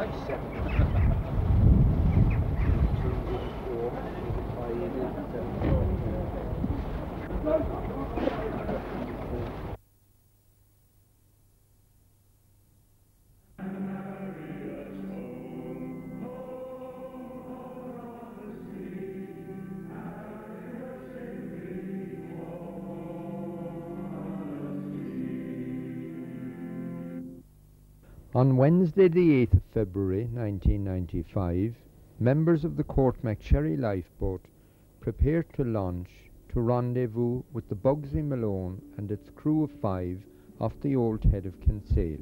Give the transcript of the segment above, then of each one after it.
On Wednesday the 8th of February 1995, members of the Courtmacsherry lifeboat prepared to launch to rendezvous with the Bugsy Malone and its crew of 5 off the old head of Kinsale.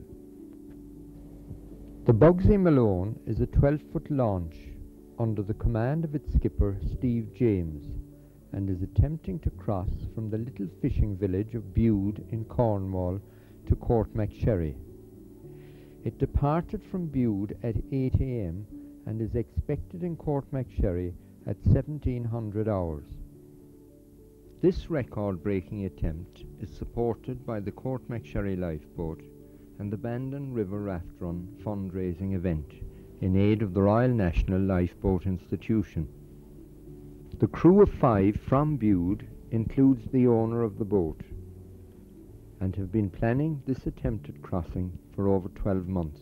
The Bugsy Malone is a 12-foot launch under the command of its skipper Steve James and is attempting to cross from the little fishing village of Bude in Cornwall to Courtmacsherry. It departed from Bude at 8 a.m. and is expected in Courtmacsherry at 1700 hours. This record-breaking attempt is supported by the Courtmacsherry lifeboat and the Bandon River Raft Run fundraising event in aid of the Royal National Lifeboat Institution. The crew of 5 from Bude includes the owner of the boat and have been planning this attempted crossing for over 12 months.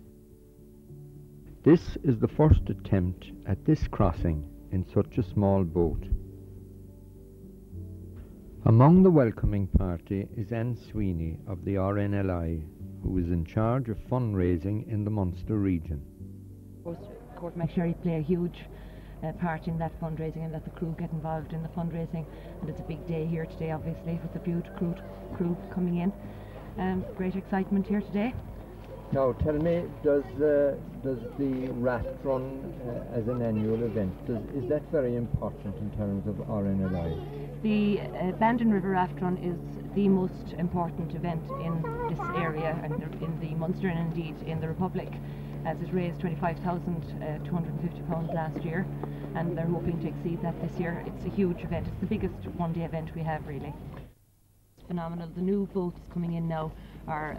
This is the first attempt at this crossing in such a small boat. Among the welcoming party is Anne Sweeney of the RNLI, who is in charge of fundraising in the Munster region. Courtmacsherry play a huge part in that fundraising, and that the crew get involved in the fundraising, and it's a big day here today obviously with the Bude crew coming in. Great excitement here today. Now tell me, does the Raft Run as an annual event, is that very important in terms of RNLI? The Bandon River Raft Run is the most important event in this area and in the Munster and indeed in the Republic, as it raised £25,250 last year, and they're hoping to exceed that this year. It's a huge event. It's the biggest one-day event we have, really. It's phenomenal. The new boats coming in now are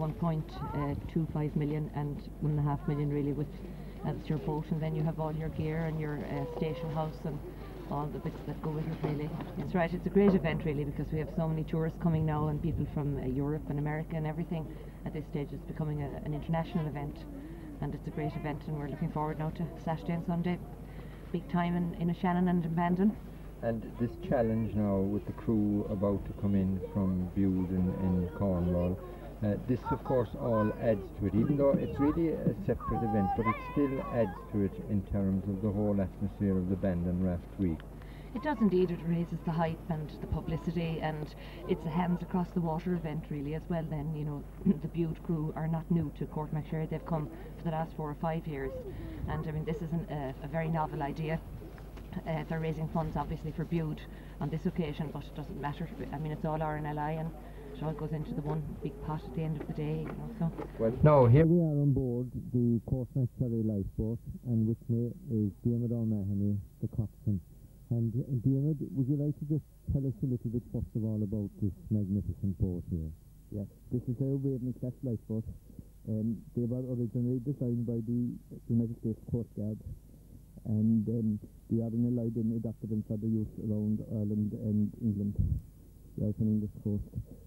1.25 million and 1.5 million really, with that's your boat, and then you have all your gear and your station house and all the bits that go with it, really. It's right, it's a great event really, because we have so many tourists coming now and people from Europe and America and everything. At this stage it's becoming an international event, and it's a great event, and we're looking forward now to Saturday and Sunday. Big time in Shannon and in Bandon. And this challenge now with the crew about to come in from Bude in Cornwall, this of course all adds to it, even though it's really a separate event, but it still adds to it in terms of the whole atmosphere of the Bandon Raft Week. It does indeed. It raises the hype and the publicity, and it's a hands across the water event really as well. Then, you know, the Bude crew are not new to Courtmacsherry. They've come for the last 4 or 5 years, and I mean this is a very novel idea. They're raising funds obviously for Bude on this occasion, but it doesn't matter. I mean, it's all RNLI, and it all goes into the one big pot at the end of the day, you know. So well, now here we are on board the Courtmacsherry lifeboat, and with me is Diarmuid O'Mahony, the coxswain. And Diarmuid, would you like to just tell us a little bit first of all about this magnificent boat here? Yeah, this is a Waveney-class lifeboat. They were originally designed by the United States Coast Guard, and the RNLI then adopted them for the use around Ireland and England, the Irish and English coast.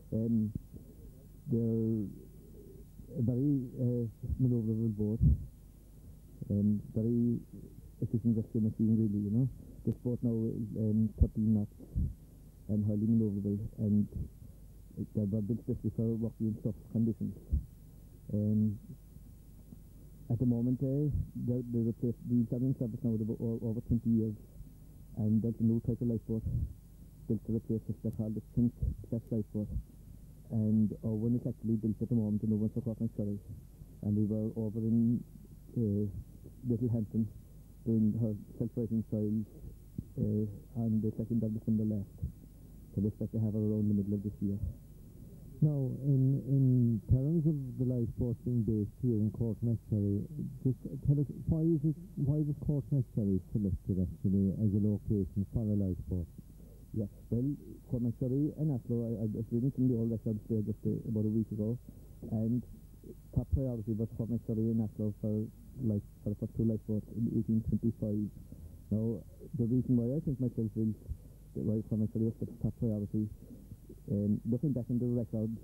They're a very manoeuvrable boat, and very efficient rescue machine really, you know. This boat now is 13 knots and highly manoeuvrable, and they're built especially for rocky and tough conditions. At the moment, they've replaced these are in service now over 20 years, and there's a new type of lifeboat built to replace this. They're called the Prince class lifeboat, and our one is actually built at the moment in over Courtmacsherry, and we were over in Littlehampton doing her self-rising trials on the 2nd of December last, so we expect to have her around the middle of this year. Now, in terms of the lifeboat being based here in Courtmacsherry, just tell us, why was Courtmacsherry selected actually as a location for a lifeboat? Yeah, well, Courtmacsherry and Oslo, I was reading from the old records there just about a week ago, and top priority was for McSurry and Ashlow for the first two lifeboats in 1825. Now, the reason why I think myself is why for McSurry was the top priority, looking back in the records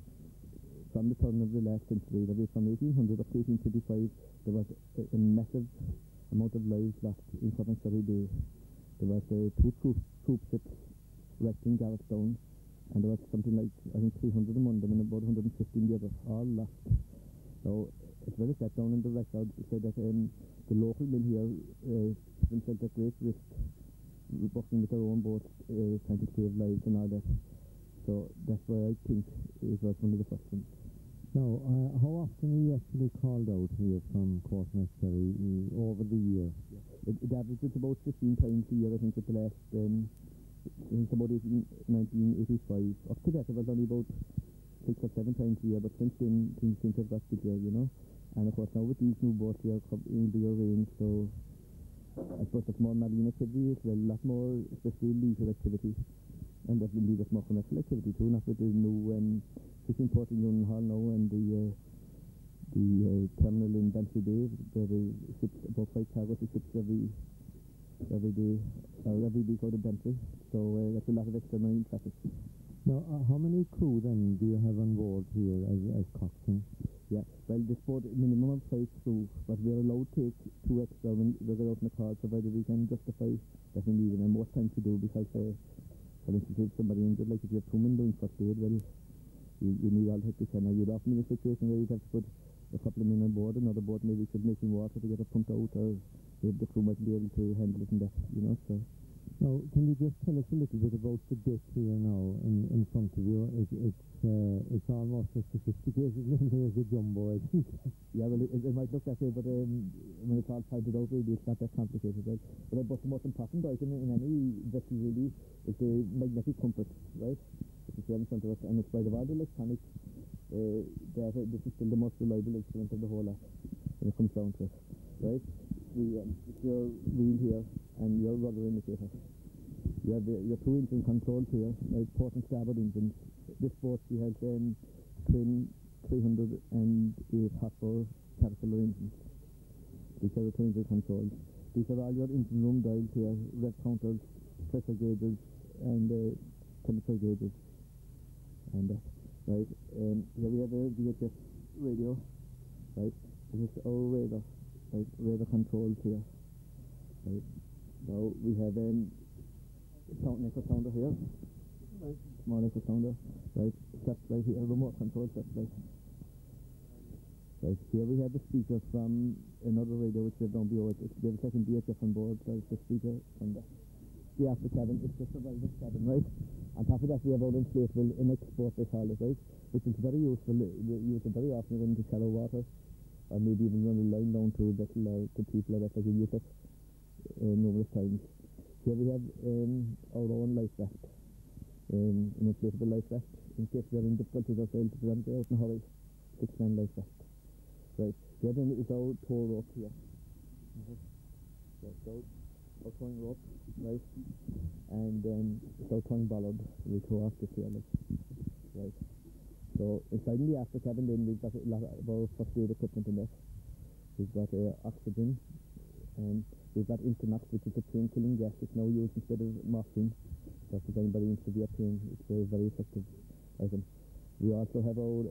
from the turn of the last century, that is from 1800 up to 1825, there was a massive amount of lives lost in McSurry Bay. There was two troop ships wrecked in Garrettstown, and there was something like, I think, 300 among them and about 115 the others, all lost. So it's very set down in the record. It said that the local mill here put themselves at great risk, working with their own boats, trying to save lives and all that. So that's why I think it was one of the first ones. Now, how often are you actually called out here from Cork McSurry over the year? It averages about 15 times a year, I think, with the last, since about 1985. Up to that, it was only about 6 or 7 times a year, but since then, things seem to have got bigger, you know. And of course, now with these new boats, we are in bigger range, so I suppose there's more marine activity as well, a lot more, especially leisure activity. And that will lead us more commercial activity too, not with the new fishing port in Union Hall now and the terminal in Bantry Bay, where the ships, about 5 cargo ships every day, or every week out of Bantry. So that's a lot of extra marine traffic. Now, how many crew then do you have on board here as coxswain? Yeah, well, this boat, minimum of 5 crew, but we are allowed to take 2 extra when we go out in the car, provided we can justify that we need them, and most times we do, because for instance, if somebody injured, like if you have 2 men doing first aid, well, you need all the help you can. Now, you'd often be in a situation where you'd have to put a couple of men on board, another boat maybe could make in water to get it pumped out, or maybe the crew might be able to handle it and that, you know, so. Now, can you just tell us a little bit about the deck here now in front of you? It's almost as sophisticated as a jumbo, I think. Yeah, well, it might look that way, but when it's all pointed out, really, it's not that complicated, right? But the most important item in any vessel, really, is the magnetic compass, right? Which is here in front of us, and in spite of all the electronics, this is still the most reliable instrument of the whole lot when it comes down to it, right? It's your wheel here and your rudder indicator. You have your 2 engine controls here, right? Port and starboard engines. This boat, she has twin 308 horsepower Caterpillar engines. These are the 2 engine controls. These are all your engine room dials here, rev counters, pressure gauges, and temperature gauges. And right, here we have a VHF radio, right? This is our radar, right? Radar controls here, right? Now we have echo sounder here, right? Small echo sounder, right? Satellite here, remote control satellite. Right, here we have the speaker from another radio which we have down below it. We have a second VHF on board, so it's the speaker from the after cabin. It's the survivor's cabin, right? On top of that, we have our inflatable in-export, they call it, right? Which is very useful. We use it very often when into shallow water, or maybe even run a line down to a vessel or to people or that, like we use it numerous times. Here we have our own life raft, an inflatable life raft, in case we are in difficulties ourselves to run out in a hurry, 6-man life raft. Right, here then is our tow rope here. Right, so our towing rope, right, and then it's our towing bollard, we tow off this here, like, right. So inside in the after cabin then we've got a lot of our first aid equipment in there. We've got oxygen, and we've got Internox, which is a pain-killing gas. It's now used instead of morphine. So if anybody in severe pain, it's a very effective item. We also have our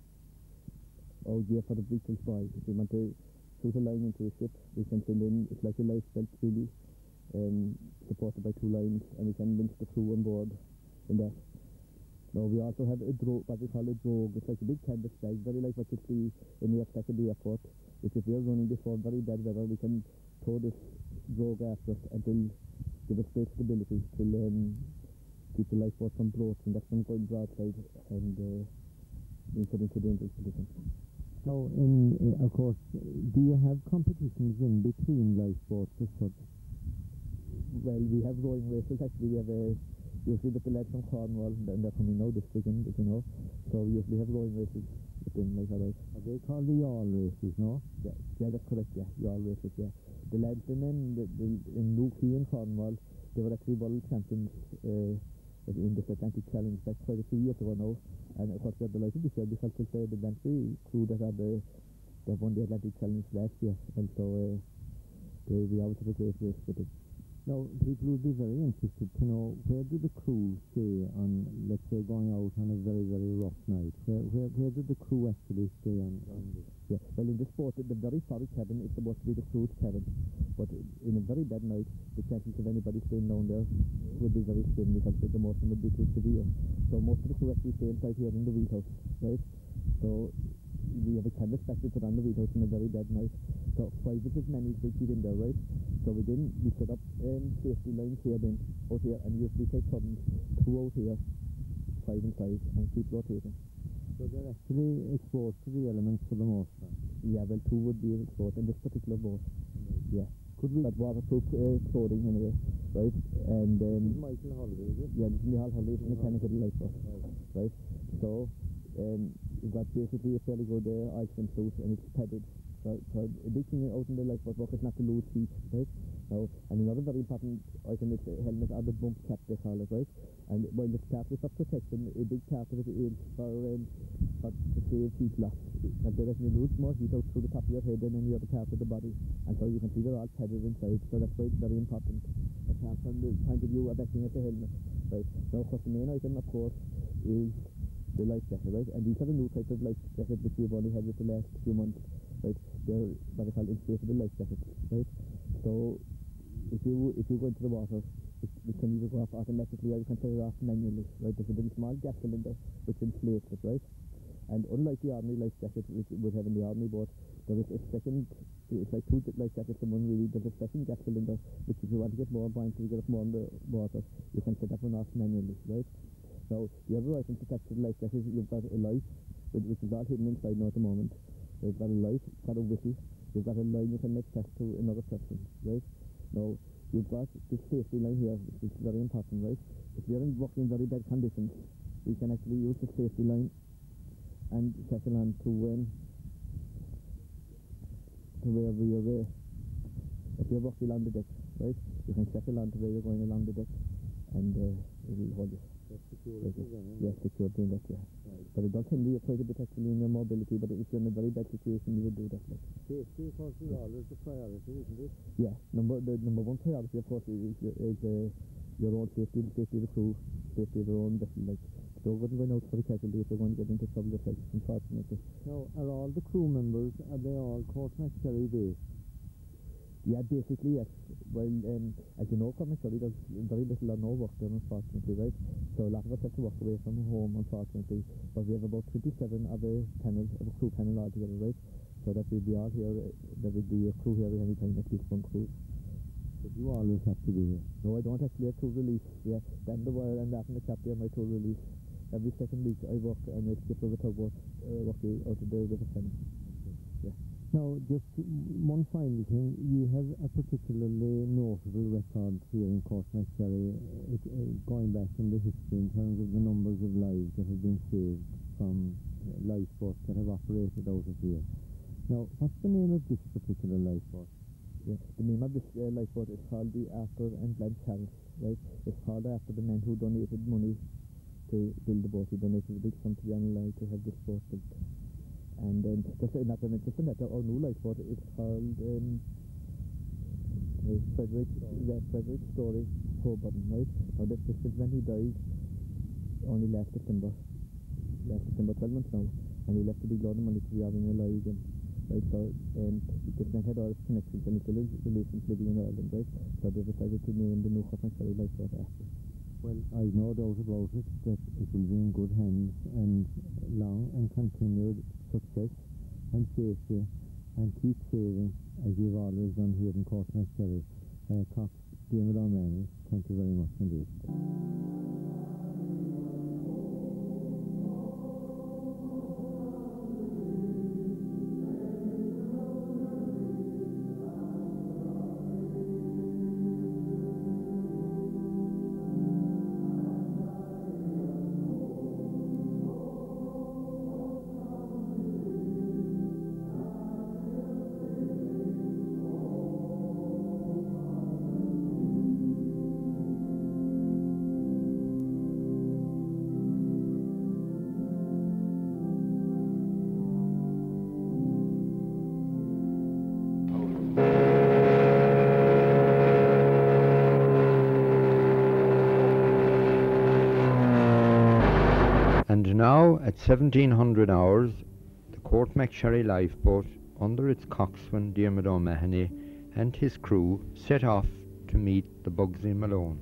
gear for the breaching spy. If we want to shoot a line into a ship, we can send in, it's like a life belt really, supported by 2 lines, and we can winch the crew on board in that. Now we also have a what we call a drogue. It's like a big canvas bag, very like what you see in the aircraft at the airport, which if we are running before very bad weather, we can tow this drogue after us and will give us great stability, will keep the lifeboat from broaching, that's from going broadside and being put into dangerous position. So, of course, do you have competitions in between lifeboats as such? Well, we have rowing races actually. We have usually with the lads from Cornwall, and they're coming now this weekend, as you know. So we usually have rowing races with them, like alright. Are they called the yawl races, no? Yeah, that's correct, yeah, yawl races, yeah. The lads in Newquay in Cornwall, they were actually world champions a in this Atlantic Challenge. That's quite a few years ago now. And of course we're delighted this year because it's the Bantry crew that won the Atlantic Challenge last year, and so we always have a great race with it. Now, people would be very interested to know, where do the crew stay on, let's say, going out on a very, very rough night? Where do the crew actually stay on this? Yeah, well, in this sport, the very sorry cabin is supposed to be the crew's cabin, but in a very bad night, the chances of anybody staying down there would be very slim because the motion would be too severe. So most of the crew actually stay inside here in the wheelhouse, right? So we have a canvas back to put on the wheelhouse in a very bad night. So 5 of us managed to keep in there, right? So we set up safety lines here then, out here, and usually take turns, 2 out here, 5 inside, and keep rotating. So they're actually exposed to the elements for the most part? Yeah, well, 2 would be exposed in this particular boat. Yeah. Could we... That waterproof clothing anyway, right? And This is Michael Holiday, is it? yeah, this is Michael Holiday, it's a mechanical lifeboat, right? So you've got basically a fairly good ice swim suit, and it's padded. So a big thing out in the lifeboat work is not to lose heat, right? Now, and another very important item is the helmet or the bump cap, they call it, right? And while it's part of protection, a big part of it is for to save heat loss. And they reckon you lose more heat out through the top of your head than any other part of the body. And so you can see they're all padded inside, so that's why it's very important, apart from the point of view of acting as a helmet, right? Now, of course, the main item, of course, is the life jacket, right? And these are the new type of life jacket which we've only had with the last few months, right? They're what they call inflatable life jackets, right? So if you go into the water, it can either go off automatically or you can turn it off manually, right? There's a very small gas cylinder which inflates it, right? And unlike the ordinary life jacket which you would have in the ordinary boat, there is a second, it's like 2 life jackets in one really. There's a second gas cylinder which, if you want to get more buoyancy, to get up more in the water, you can set that one off manually, right? Now, the other items attached to the life jacket, you've got a light, which is all hidden inside now at the moment. You've got a light, you've got a whistle, you've got a line you can make fast to another person, right? Now, you've got this safety line here, which is very important, right? If you're working in very bad conditions, we can actually use the safety line and settle on to wherever you're if you're working along the deck, right? You can settle on to where you're going along the deck, and it'll hold you. That's security, Yes, security in that, yeah. Right. But it does hinder you quite a bit actually in your mobility, but if you're in a very bad situation, you would do that. Like. Safety, of course, is always the priority, isn't it? Yeah, the number one priority, of course, is your own safety, the safety of the crew, safety of their own vessel. Like, don't go out for a casualty if you're going to get into trouble yourself, unfortunately. Now, are all the crew members, are they all Cormac-Kerry based? Yeah, basically, yes. Well, as you know, Cormac-Kerry does very little or no work there, unfortunately, right? So a lot of us have to work away from home, unfortunately. But we have about 27 of a crew panel altogether, right? So that we'll be all here, there will be a crew here at any time, at least one crew. But you always have to be here. No, I don't actually have crew release. Yeah, Dan the Wire and Laughing the Captain are my crew release. Every second week I work and I skip over tugboat, working out of the River Thames. Yeah. Now, just one final thing, you have a particularly notable record here in Cormac-Kerry, going back in the history in terms of the numbers of lives that have been saved from lifeboats that have operated out of here. Now, what's the name of this particular lifeboat? Yeah, the name of this lifeboat is called the Arthur and Blanche Harris, right? It's called after the man who donated money to build the boat. He donated a big sum to the Anlai to have this boat built. And then, just that our new lifeboat is called Frederick Story Hobarton, right? Now this is when he died, only last December, 12 months now, and he left a big load of money to the Ireland alive again, right? So, this man had Irish connections and he still has relations living in Ireland, right? So they decided to name the new Cormac-Kerry lifeboat after. Well, I've no doubt about it that it will be in good hands, and long and continued success and safety, and keep saving as you've always done here in Cormac-Kerry. Cox, Diarmuid O'Mahony, thank you very much indeed. At 1700 hours, the Courtmacsherry lifeboat, under its coxswain Diarmid O'Mahony and his crew, set off to meet the Bugsy Malone.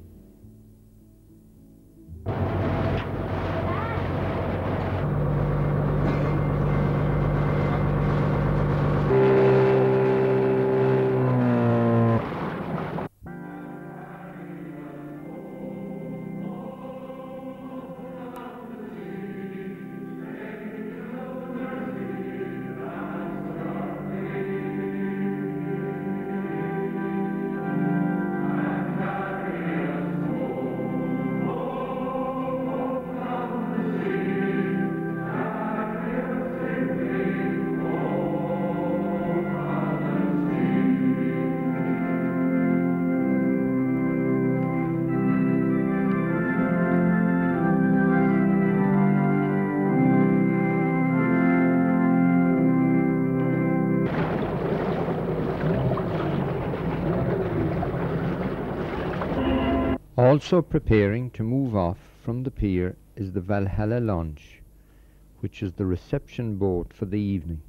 Also preparing to move off from the pier is the Valhalla launch, which is the reception boat for the evening.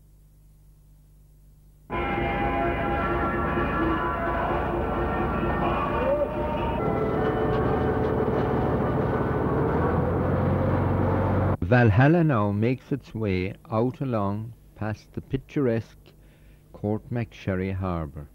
Valhalla now makes its way out along past the picturesque Courtmacsherry harbour.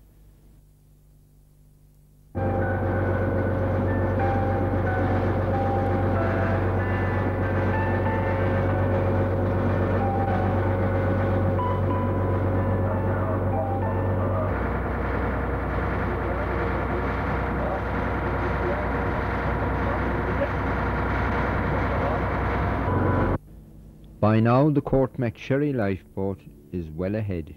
By now the Courtmacsherry lifeboat is well ahead.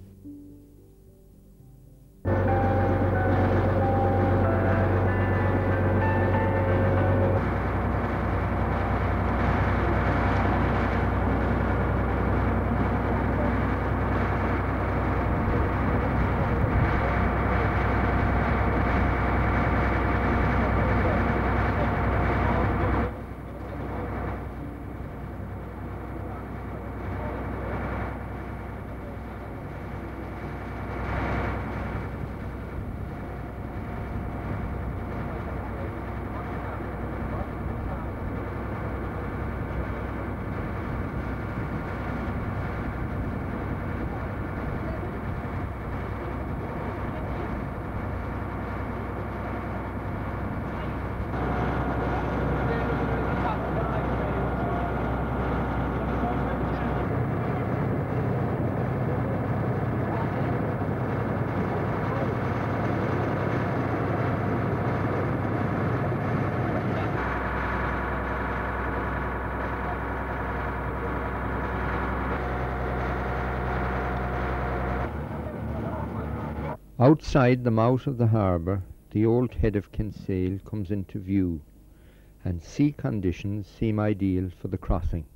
Outside the mouth of the harbour, the old head of Kinsale comes into view, and sea conditions seem ideal for the crossing.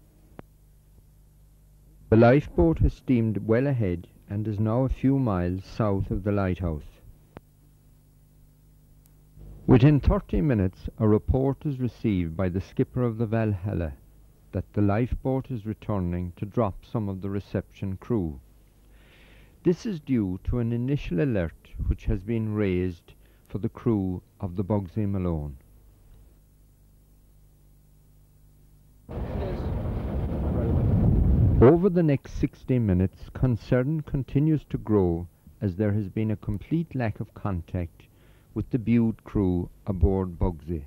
The lifeboat has steamed well ahead and is now a few miles south of the lighthouse. Within 30 minutes, a report is received by the skipper of the Valhalla that the lifeboat is returning to drop some of the reception crew. This is due to an initial alert which has been raised for the crew of the Bugsy Malone. Over the next 60 minutes, concern continues to grow as there has been a complete lack of contact with the Bude crew aboard Bugsy.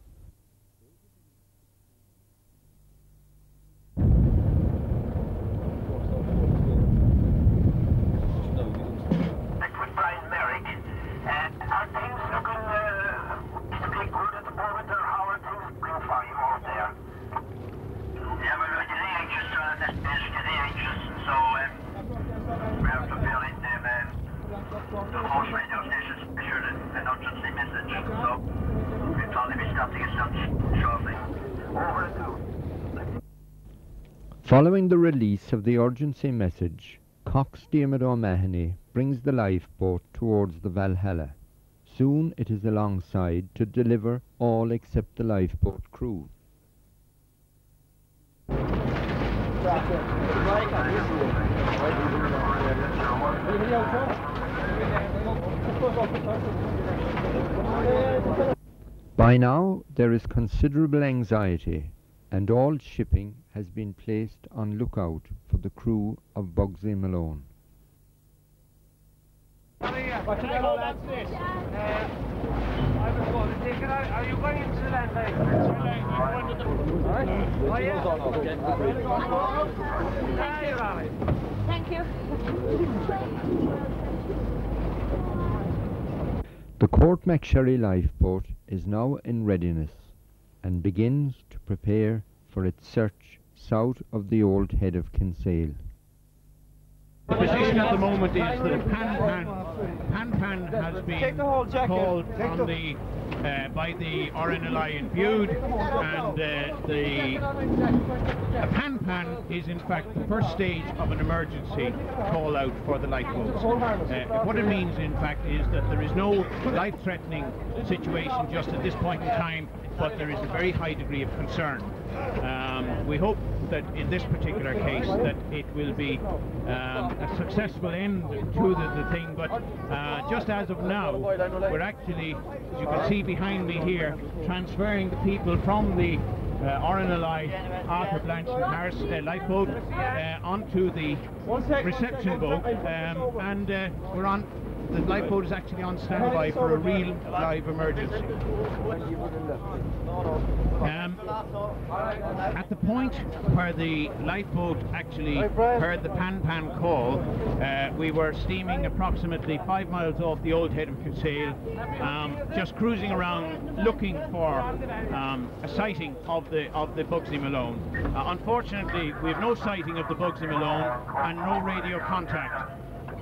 Following the release of the urgency message, Cox Diarmid O'Mahony brings the lifeboat towards the Valhalla. Soon it is alongside to deliver all except the lifeboat crew. By now there is considerable anxiety, and all shipping has been placed on lookout for the crew of Bugsy Malone. Are you going into the land line? Thank you. The Court McSherry lifeboat is now in readiness and begins to prepare for its search south of the old head of Kinsale. The position at the moment is that a pan-pan has been called on the by the RNLI in Bude, and a pan-pan is in fact the first stage of an emergency call out for the lifeboats. What it means in fact is that there is no life-threatening situation just at this point in time, but there is a very high degree of concern. We hope that in this particular case that it will be a successful end to the thing, but just as of now we're actually, as you can see behind me here, transferring the people from the RNLI Arthur Blanchard Harris lifeboat onto the reception boat, and we're on. The lifeboat is actually on standby for a real live emergency. At the point where the lifeboat actually heard the pan-pan call, we were steaming approximately 5 miles off the old head of Kinsale, just cruising around looking for a sighting of the Bugsy Malone. Unfortunately, we have no sighting of the Bugsy Malone and no radio contact.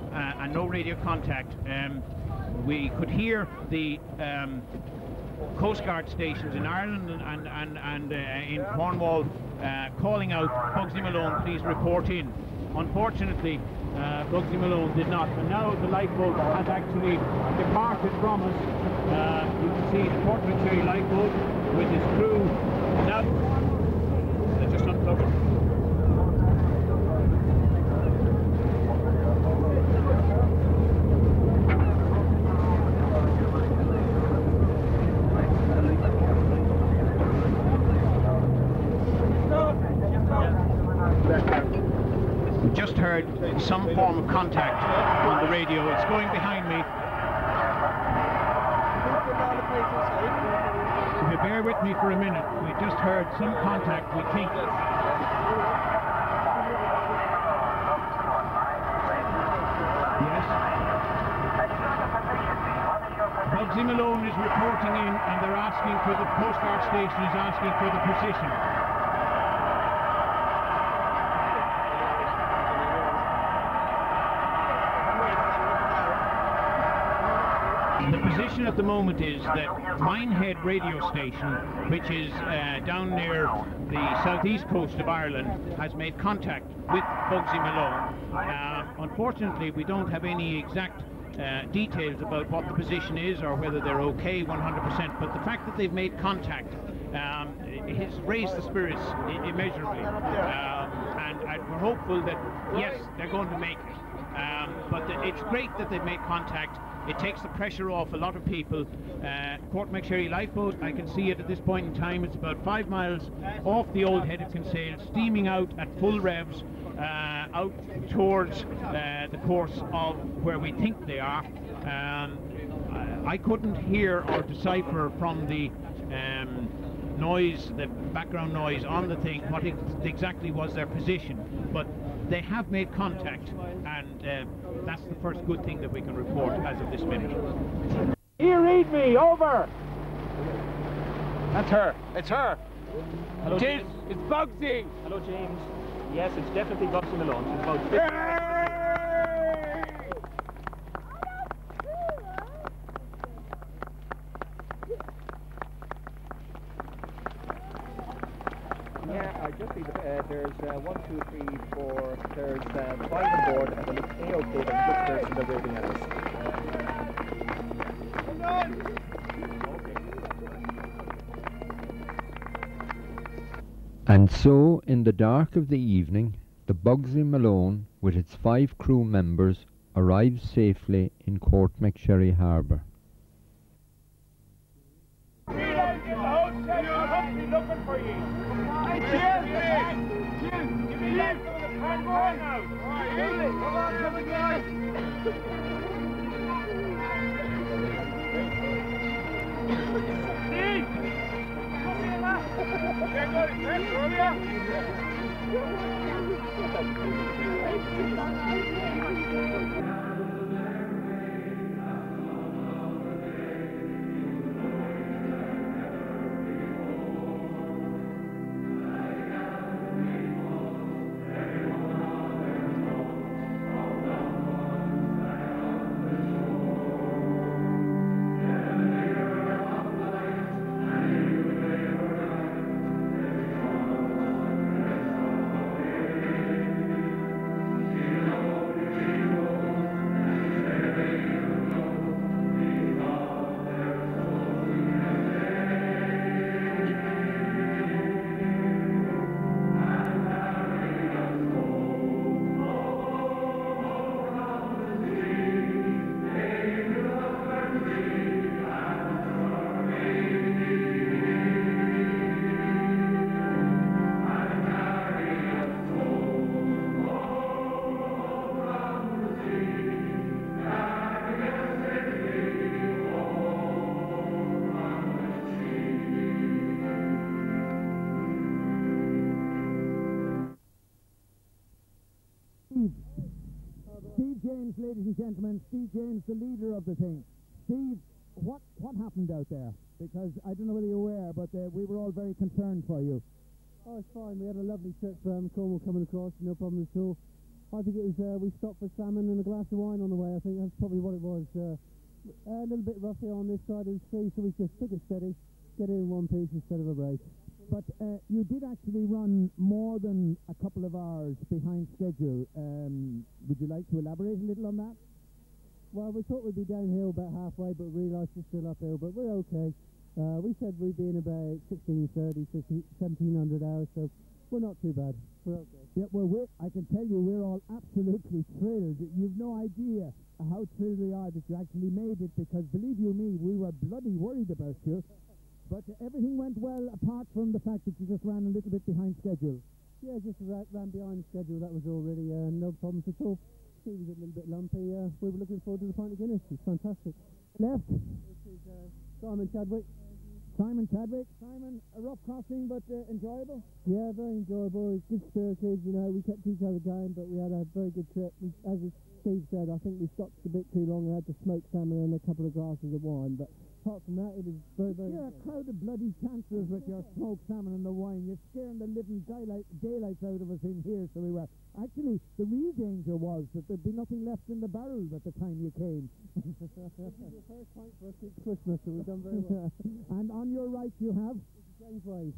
We could hear the Coast Guard stations in Ireland and in Cornwall calling out, "Bugsy Malone, please report in." Unfortunately, Bugsy Malone did not, and now the lifeboat has actually departed from us. You can see the Court McSherry lifeboat with its crew. Now, let's just unplug it. Just heard some form of contact on the radio. It's going behind me. If you bear with me for a minute, we just heard some contact, we think. Yes. Bugsy Malone is reporting in, and they're asking for the Coast Guard station is asking for the position. The position at the moment is that Minehead radio station, which is down near the southeast coast of Ireland, has made contact with Bugsy Malone. Unfortunately, we don't have any exact details about what the position is or whether they're okay 100%, but the fact that they've made contact has raised the spirits immeasurably, and we're hopeful that yes, they're going to make it. But it's great that they've made contact. It takes the pressure off a lot of people. Court McSherry lifeboat, I can see it at this point in time. It's about 5 miles off the old head of Kinsale, steaming out at full revs, out towards the course of where we think they are. I couldn't hear or decipher from the noise, the background noise on the thing, what exactly was their position, but they have made contact, and that's the first good thing that we can report as of this minute. You read me, over! That's her, it's her! Hello, James. It's Bugsy! Hello, James. Yes, it's definitely Bugsy Malone. She's about 50. Yeah, I just see that there's 1, 2, 3, 4, there's 5 on board, and it looks A-OK, and just they're waving at us. And so, in the dark of the evening, the Bugsy Malone, with its 5 crew members, arrives safely in Courtmacsherry Harbour. Looking for you. Give me left of the pan right now. Come on, guys. Steve! Get good, get Steve James, ladies and gentlemen, Steve James, the leader of the thing. Steve, what happened out there? Because I don't know whether you're aware, but we were all very concerned for you. Oh, it's fine. We had a lovely trip from Cornwall coming across, no problem at all. I think it was, we stopped for salmon and a glass of wine on the way. I think that's probably what it was. A little bit roughy on this side of the sea, so we just took it steady, get it in one piece instead of a break. But you did actually run more than a couple of hours behind schedule. Would you like to elaborate a little on that? Well, we thought we'd be downhill about halfway, but realised it's still uphill, but we're okay. We said we'd be in about 1630, 1700 hours, so we're not too bad. We're okay. Yeah, well, I can tell you we're all absolutely thrilled. You've no idea how thrilled we are that you actually made it, because believe you me, we were bloody worried about you. But everything went well, apart from the fact that you just ran a little bit behind schedule. Yeah, just ran behind schedule, that was all really, no problems at all. It was a little bit lumpy. We were looking forward to the pint of Guinness. It's fantastic. Left? This is Simon Chadwick. Simon Chadwick. Simon, a rough crossing, but enjoyable? Yeah, very enjoyable. It's good spirited, you know, we kept each other going, but we had a very good trip. As Steve said, I think we stopped a bit too long. We had to smoke salmon and a couple of glasses of wine, but apart from that, it was very, very... You're a crowd of bloody chancers with your smoked salmon and the wine. You're scaring the living daylights out of us in here, so we were... Actually, the real danger was that there'd be nothing left in the barrels at the time you came. This is the first pint for us since Christmas, so we've done very well. And on your right you have... James Wade.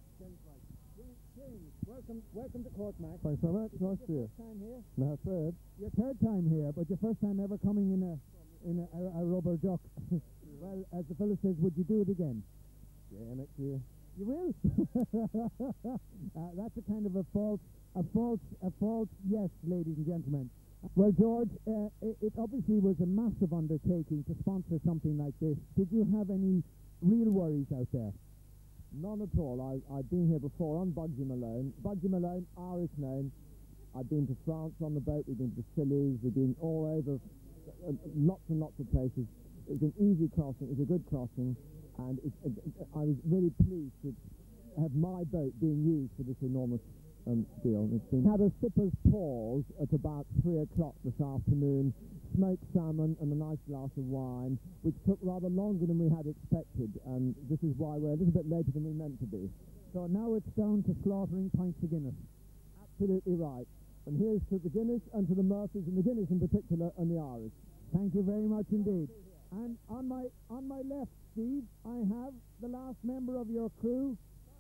James, welcome to Courtmac. Thanks very much. Nice to see you. First time here? No, third. Your third time here, but your first time ever coming in a rubber duck. Well, as the fellow says, would you do it again? Yeah, next year. You will? That's a kind of a false yes, ladies and gentlemen. Well, George, it obviously was a massive undertaking to sponsor something like this. Did you have any real worries out there? None at all. I've been here before on Bugsy Malone. Bugsy Malone, Irish name. I've been to France on the boat, we've been to Scillies, we've been all over, lots and lots of places. It was an easy crossing, it was a good crossing, and I was really pleased to have my boat being used for this enormous deal. We had a sipper's pause at about 3 o'clock this afternoon, smoked salmon and a nice glass of wine, which took rather longer than we had expected, and this is why we're a little bit later than we meant to be. So now it's down to slaughtering pints of Guinness. Absolutely right. And here's to the Guinness and to the Murphys, and the Guinness in particular, and the Irish. Thank you very much indeed. And on my left, Steve, I have the last member of your crew,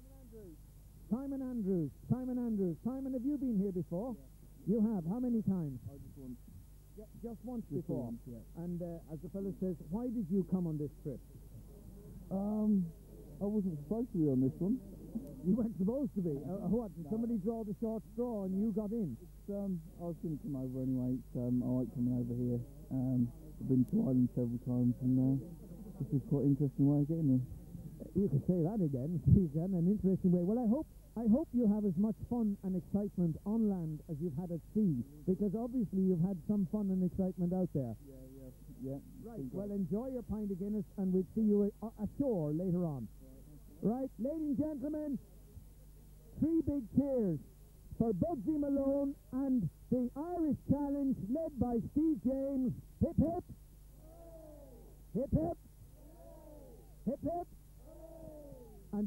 Simon Andrews. Simon Andrews. Simon, have you been here before? Yeah. You have. How many times? Just once. Just once before. Once, yeah. And as the fellow says, why did you come on this trip? I wasn't supposed to be on this one. You weren't supposed to be. What, did somebody draw the short straw and you got in? I was going to come over anyway. I like coming over here. I've been to Ireland several times, and this is quite an interesting way of getting here. You can say that again. Again, an interesting way. Well, I hope you have as much fun and excitement on land as you've had at sea, because obviously you've had some fun and excitement out there. Yeah. Right. Well, enjoy your pint of Guinness, and we'll see you ashore later on. Right, ladies and gentlemen, 3 big cheers for Bugsy Malone and the Irish Challenge led by Steve James. Hip hip! Hip hip! Hip hip! And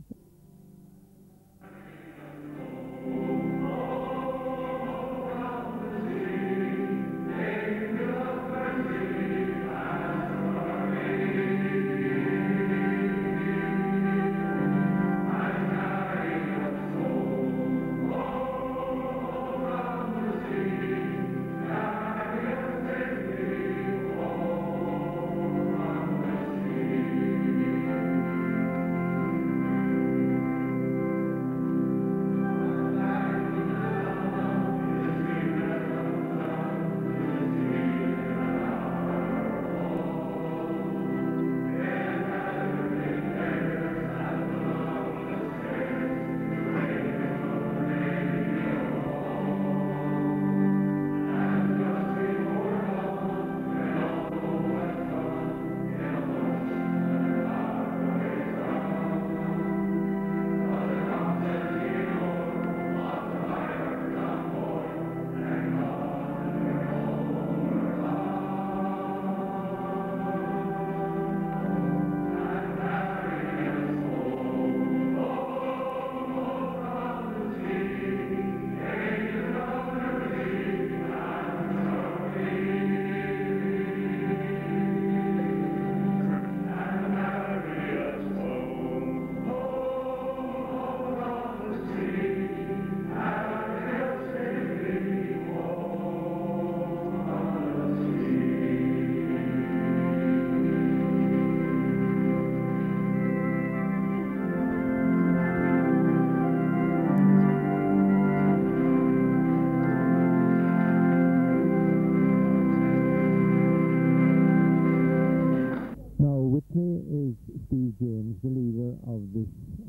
James, the leader of this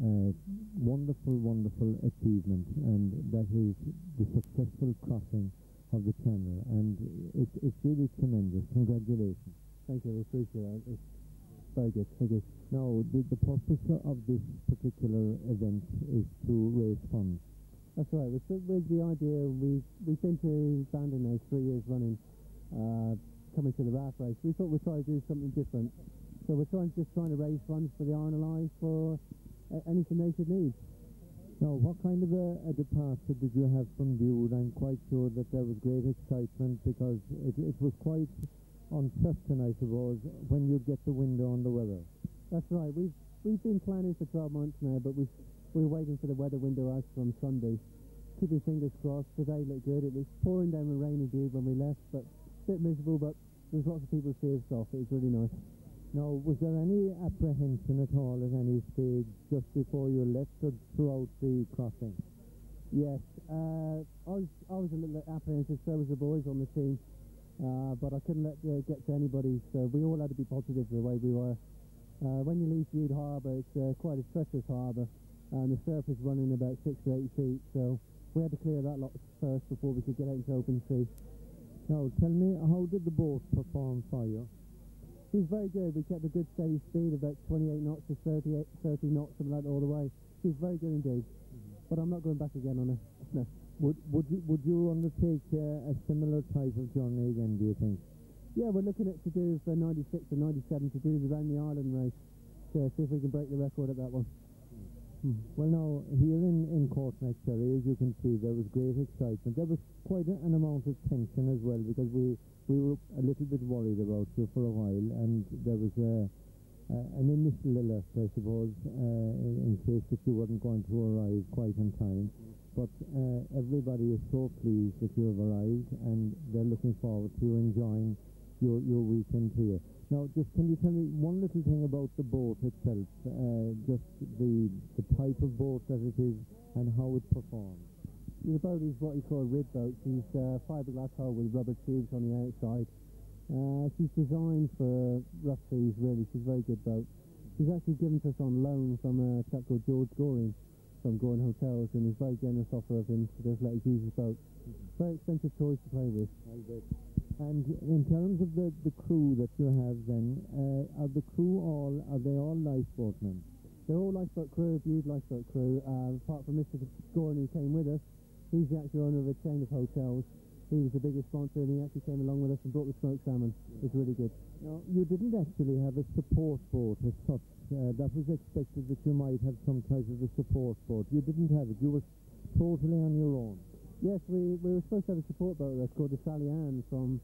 wonderful achievement, and that is the successful crossing of the channel, and it's really tremendous. Congratulations. Thank you, I appreciate that. It's very good, thank you. Now, the purpose of this particular event is to raise funds. That's right, with the idea, we've been to Bandon now 3 years running, coming to the raft race. We thought we'd try to do something different. So we're trying to raise funds for the RNLI for anything they should need. Now, what kind of a departure did you have from Bude? I'm quite sure that there was great excitement, because it was quite uncertain, I suppose, when you get the window on the weather. That's right. We've been planning for 12 months now, but we're waiting for the weather window out from Sunday. Keep your fingers crossed. Today looked good. It was pouring down with rain in Bude when we left, but a bit miserable, but there's lots of people staved off. It was really nice. Now, was there any apprehension at all at any stage just before you left or throughout the crossing? Yes, I was a little apprehensive, so was the boys on the team, but I couldn't get to anybody, so we all had to be positive the way we were. When you leave Bude Harbour, it's quite a treacherous harbour, and the surf is running about 6 to 8 feet, so we had to clear that lot first before we could get out into open sea. Now, tell me, how did the boat perform for you? She was very good. We kept a good steady speed, about 28 knots to 30 knots, something like that all the way. She was very good indeed. But I'm not going back again on her. No. Would you undertake a similar type of journey again, do you think? Yeah, we're looking at to do for 96 and 97 to do the Round the Island race, to see if we can break the record at that one. Well, now, here in Courtmacsherry, as you can see, there was great excitement. There was quite an amount of tension as well, because we were a little bit worried about you for a while, and there was an initial alert, I suppose, in case that you weren't going to arrive quite on time. But everybody is so pleased that you have arrived, and they're looking forward to you enjoying your weekend here. Now, just can you tell me one little thing about the boat itself, just the type of boat that it is and how it performs? The boat is what you call a rib boat. She's fiberglass hull with rubber tubes on the outside. She's designed for rough seas, really. She's a very good boat. She's actually given to us on loan from a chap called George Goring from Goring Hotels, and it's a very generous offer of him to just let us use his boat. Very expensive toys to play with. And in terms of the crew that you have then, are the crew are they all lifeboatmen? They're all lifeboat crew, viewed lifeboat crew, apart from Mr. Goring who came with us. He's the actual owner of a chain of hotels. He was the biggest sponsor, and he actually came along with us and brought the smoked salmon. It's really good. Now, you didn't actually have a support boat as such. That was expected that you might have some type of a support boat. You didn't have it. You were totally on your own. Yes, we were supposed to have a support boat that's called the Sally Ann from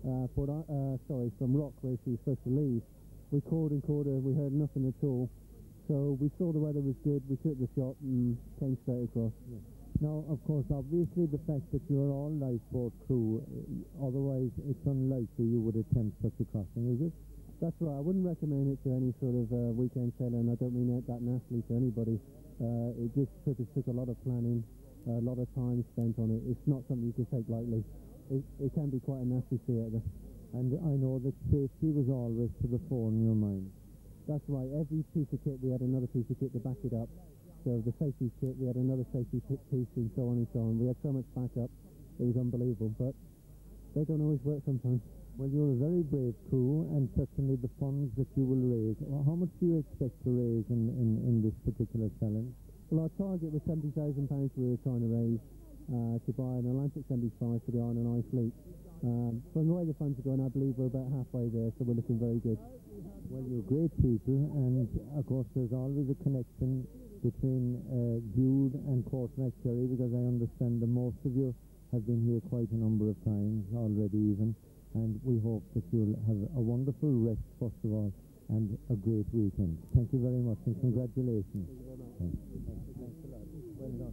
from Rock, where she was supposed to leave. We called and called her, we heard nothing at all. So we saw the weather was good, we took the shot and came straight across. Yeah. Now, of course, obviously the fact that you're all lifeboat crew, otherwise it's unlikely you would attempt such a crossing, is it? That's right. I wouldn't recommend it to any sort of weekend sailor, and I don't mean that nastily to anybody. This trip took a lot of planning, a lot of time spent on it. It's not something you can take lightly. It can be quite a nasty theatre. And I know that safety was always to the fore in your mind. That's right. Every piece of kit, we had another piece of kit to back it up. So the safety kit, we had another safety piece, and so on and so on. We had so much backup, it was unbelievable, but they don't always work sometimes. Well, you're a very brave crew, and certainly the funds that you will raise. How much do you expect to raise in this particular challenge? Well, our target was £70,000 we were trying to raise to buy an Atlantic 75 for the Iron and Eye fleet. From the way the funds are going, I believe we're about halfway there, so we're looking very good. Well, you're great people, and of course there's always a connection between Bude and Courtmacsherry, because I understand that most of you have been here quite a number of times already even, and we hope that you'll have a wonderful rest first of all and a great weekend. Thank you very much, and congratulations. Thank you very much. Thanks. Thanks a lot. Well done.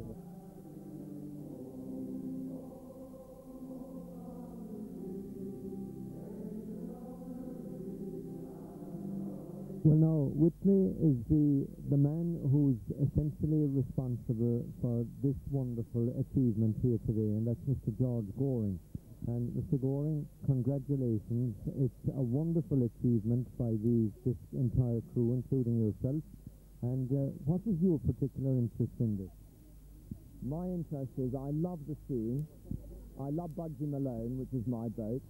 Well, now, with me is the man who's essentially responsible for this wonderful achievement here today, and that's Mr. George Goring. And Mr. Goring, congratulations. It's a wonderful achievement by this entire crew, including yourself. And what was your particular interest in this? My interest is I love the sea. I love Bugsy Malone, which is my boat.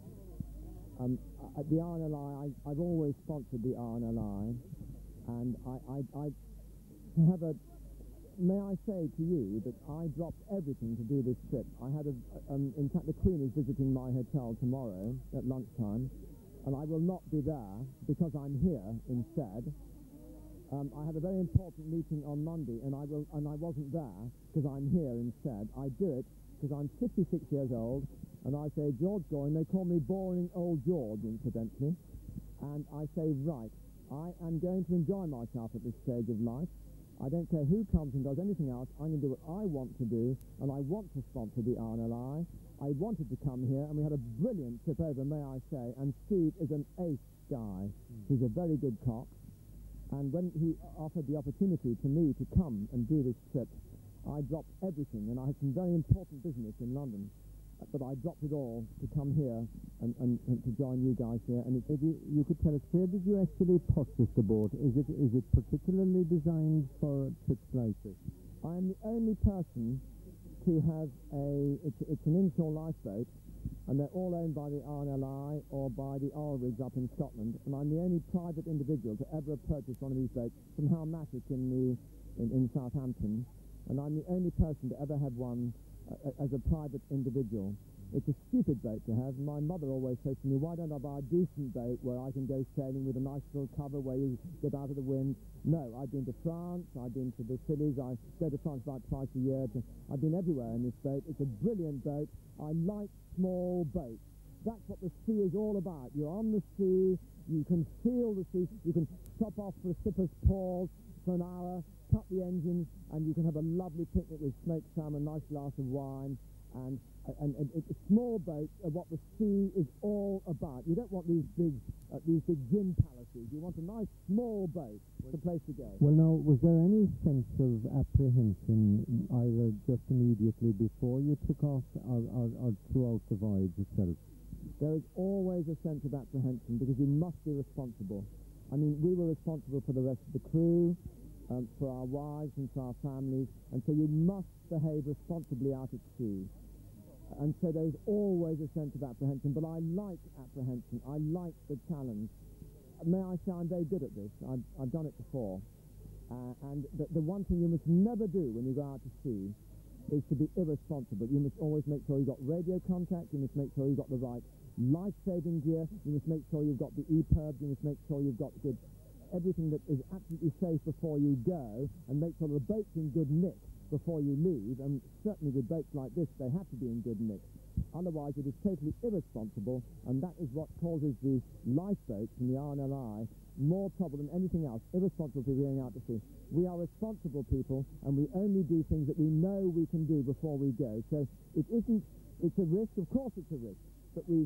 At the RNLI, I've always sponsored the RNLI, and I have a. May I say to you that I dropped everything to do this trip. I had in fact, the Queen is visiting my hotel tomorrow at lunchtime, and I will not be there because I'm here instead. I had a very important meeting on Monday, and I wasn't there because I'm here instead. I do it because I'm 56 years old. And I say, George Goring, they call me boring old George, incidentally. And I say, right, I am going to enjoy myself at this stage of life. I don't care who comes and does anything else. I'm going to do what I want to do, and I want to sponsor the RNLI. I wanted to come here, and we had a brilliant trip over, may I say, and Steve is an ace guy. He's a very good cop. And when he offered the opportunity to me to come and do this trip, I dropped everything, and I had some very important business in London. But I dropped it all to come here and to join you guys here. And if you could tell us, where did you actually purchase the boat? Is it particularly designed for trips like this? I am the only person to have it's an inshore lifeboat, and they're all owned by the RNLI or by the oil rigs up in Scotland. And I'm the only private individual to ever have purchased one of these boats from Halmatic in Southampton. And I'm the only person to ever have one as a private individual. It's a stupid boat to have. My mother always says to me, why don't I buy a decent boat where I can go sailing with a nice little cover where you get out of the wind? No, I've been to France, I've been to the Scillies, I go to France about twice a year. I've been everywhere in this boat. It's a brilliant boat. I like small boats. That's what the sea is all about. You're on the sea, you can feel the sea, you can stop off for a sipper's pause for an hour, cut the engines, and you can have a lovely picnic with smoked salmon, nice glass of wine. And small boats are what the sea is all about. You don't want these big gin palaces. You want a nice small boat. It's a place to go. Well, now, was there any sense of apprehension either just immediately before you took off or throughout the voyage itself? There is always a sense of apprehension because you must be responsible. I mean, we were responsible for the rest of the crew, for our wives and for our families, and so you must behave responsibly out at sea. And so there's always a sense of apprehension, but I like apprehension. I like the challenge. May I say I'm very good at this. I've done it before. And the one thing you must never do when you go out to sea is to be irresponsible. You must always make sure you've got radio contact. You must make sure you've got the right life-saving gear. You must make sure you've got the EPIRBs. You must make sure you've got everything that is absolutely safe before you go, and make sure the boat's in good nick before you leave. And certainly with boats like this, they have to be in good nick. Otherwise, it is totally irresponsible, and that is what causes the lifeboats in the RNLI more trouble than anything else. Irresponsible people going out to sea. We are responsible people, and we only do things that we know we can do before we go. So it's a risk. Of course it's a risk, but we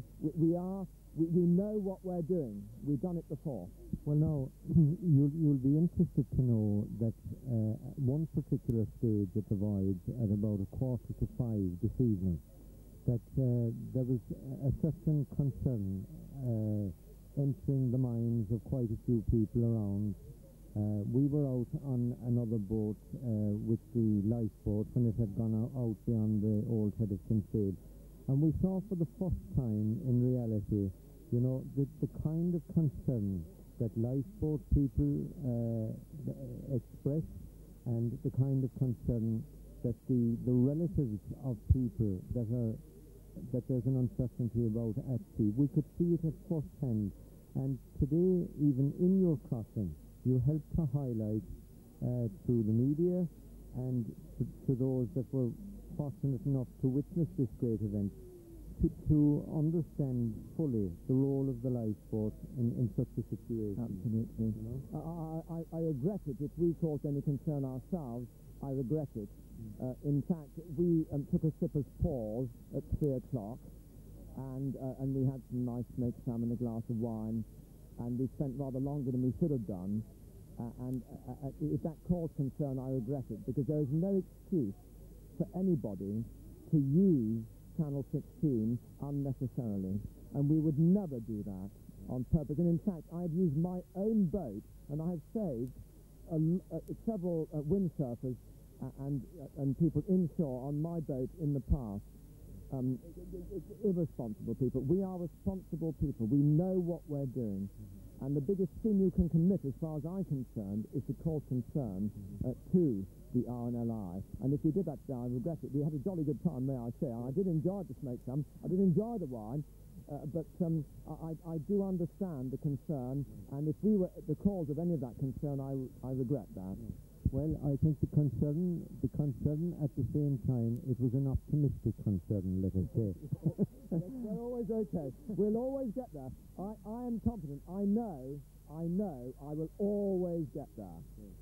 know what we're doing. We've done it before. Well, now, you'll be interested to know that one particular stage at the voyage, at about 4:45 this evening, that there was a certain concern entering the minds of quite a few people around. We were out on another boat with the lifeboat when it had gone out beyond the old head of Kinsale, and we saw for the first time in reality, you know, the kind of concern that lifeboat people express, and the kind of concern that the relatives of people that there's an uncertainty about at sea. We could see it at first hand, and today, even in your crossing, you helped to highlight through the media and to those that were fortunate enough to witness this great event, to understand fully the role of the lifeboat in such a situation. Absolutely. You know? I regret it. If we caused any concern ourselves, I regret it. In fact, we took a sipper's pause at 3 o'clock, and we had some nice smoked salmon, a glass of wine, and we spent rather longer than we should have done. And if that caused concern, I regret it, because there is no excuse for anybody to use Channel 16 unnecessarily, and we would never do that on purpose. And in fact, I've used my own boat, and I have saved several windsurfers and people inshore on my boat in the past. Irresponsible people. We are responsible people. We know what we're doing. And the biggest sin you can commit, as far as I'm concerned, is to cause concern to the RNLI. And if we did that today, I regret it. We had a jolly good time, may I say. I did enjoy the smoke some. I did enjoy the wine. But I do understand the concern. And if we were the cause of any of that concern, I regret that. Well, I think the concern at the same time, it was an optimistic concern, let us say. Yes, we're always okay. We'll always get there. I am confident. I know I will always get there.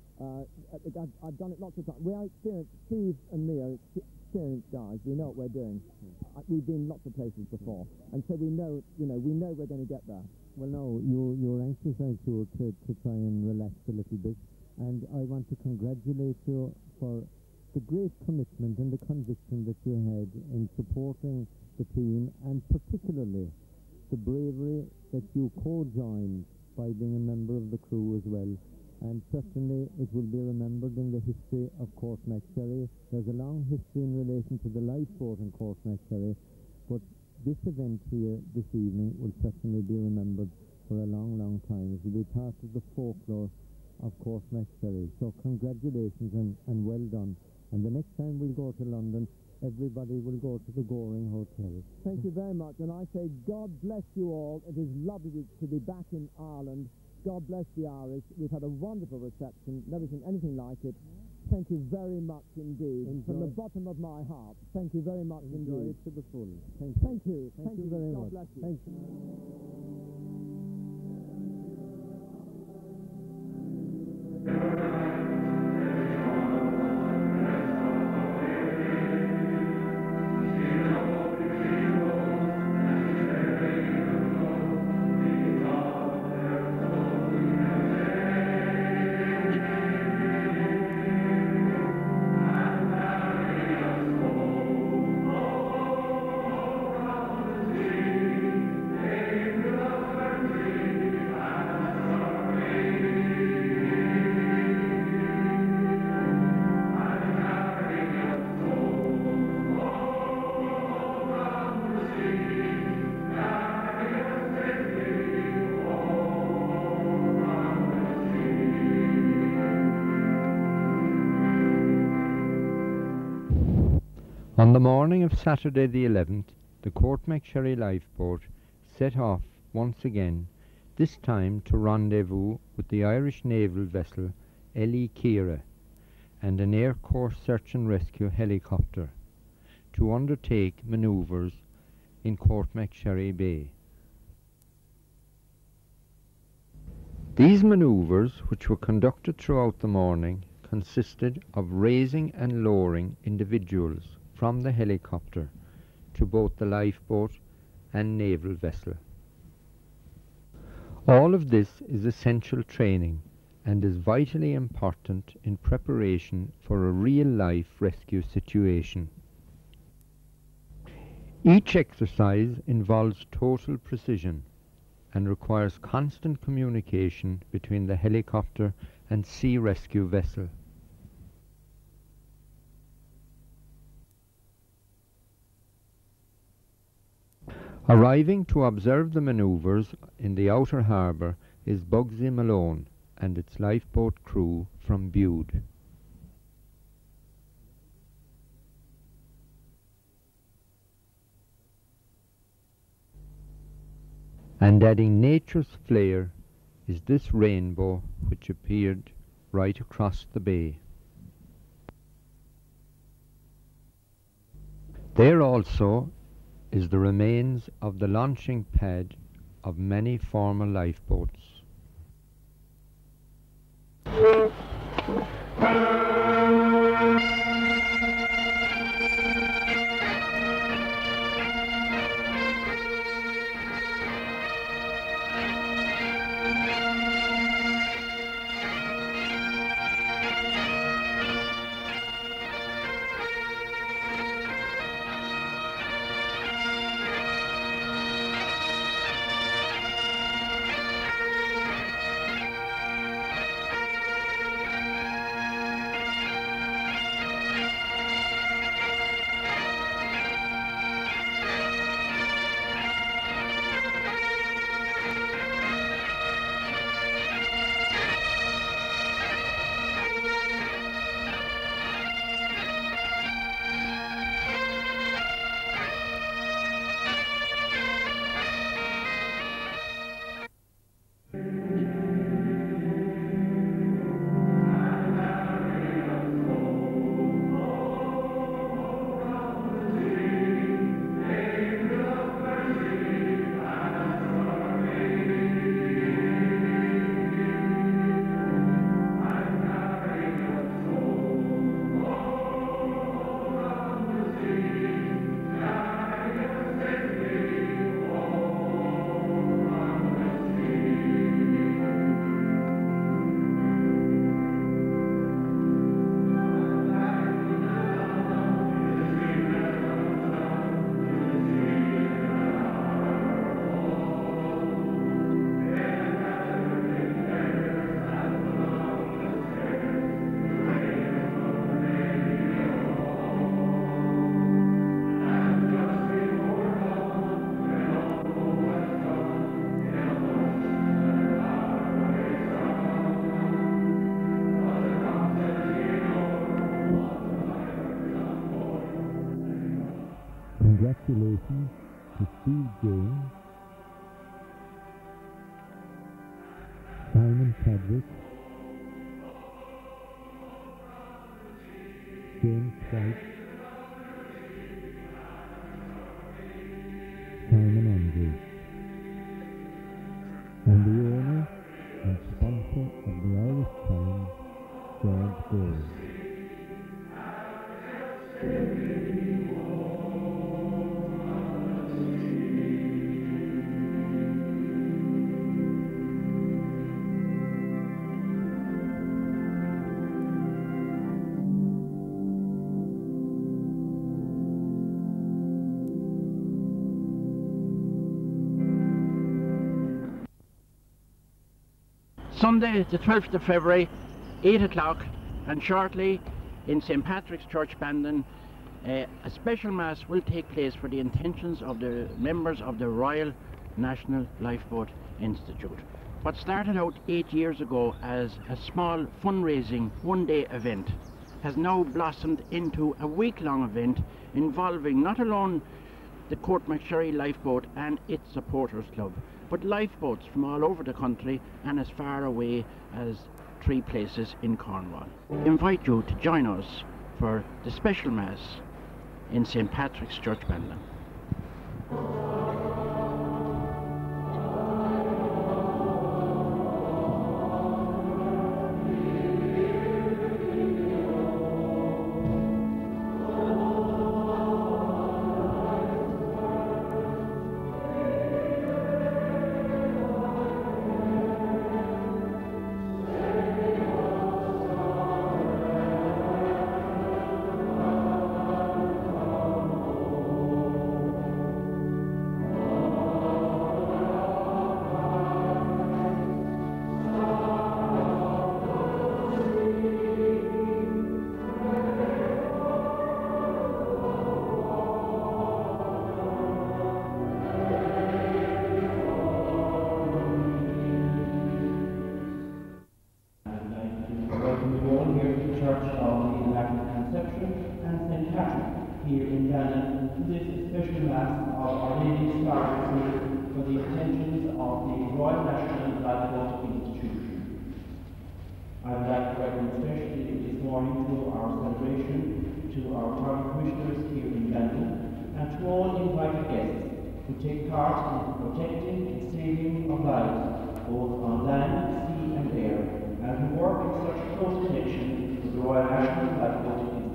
I've done it lots of times. We are experienced. Steve and me are experienced guys. We know what we're doing. We've been lots of places before, and so we know we're going to get there. Well, no, you're anxious, I'm sure, to try and relax a little bit. And I want to congratulate you for the great commitment and the conviction that you had in supporting the team, and particularly the bravery that you co-joined by being a member of the crew as well. And certainly it will be remembered in the history of Courtmacsherry. There's a long history in relation to the lifeboat in Courtmacsherry, but this event here this evening will certainly be remembered for a long, long time. It will be part of the folklore of Courtmacsherry. So congratulations and well done. And the next time we'll go to London, everybody will go to the Goring Hotel. Thank you very much, and I say God bless you all. It is lovely to be back in Ireland. God bless the Irish. We've had a wonderful reception, never seen anything like it. Thank you very much indeed. From the bottom of my heart, thank you very much indeed. Enjoy it to the full. Thank you. Thank you very much. God bless you. Thank you. the morning of Saturday the 11th, the Courtmacsherry lifeboat set off once again, this time to rendezvous with the Irish naval vessel Ellie Kira and an Air Corps search and rescue helicopter to undertake manoeuvres in Courtmacsherry Bay. These manoeuvres, which were conducted throughout the morning, consisted of raising and lowering individuals from the helicopter to both the lifeboat and naval vessel. All of this is essential training and is vitally important in preparation for a real-life rescue situation. Each exercise involves total precision and requires constant communication between the helicopter and sea rescue vessel. Arriving to observe the manoeuvres in the outer harbour is Bugsy Malone and its lifeboat crew from Bude. And adding nature's flair is this rainbow which appeared right across the bay. There also is the remains of the launching pad of many former lifeboats. Congratulations to Steve James, Simon Chadwick, James White, Simon Andrews, and the owner and sponsor of the Irish Times, George Gold. Sunday, the 12th of February, 8 o'clock, and shortly in St. Patrick's Church, Bandon, a special Mass will take place for the intentions of the members of the Royal National Lifeboat Institute. What started out 8 years ago as a small fundraising one-day event has now blossomed into a week-long event involving not alone the Courtmacsherry Lifeboat and its supporters club, but lifeboats from all over the country and as far away as 3 places in Cornwall. I invite you to join us for the special Mass in St. Patrick's Church, Bandon. Here in Bandon, to this special Mass of Our Lady Star for the intentions of the Royal National Lifeboat Institution. I would like to welcome especially this morning to our celebration to our town commissioners here in Bandon and to all invited guests who take part in protecting and saving of lives both on land, sea and air, and who work in such close connection with the Royal National Lifeboat Institution.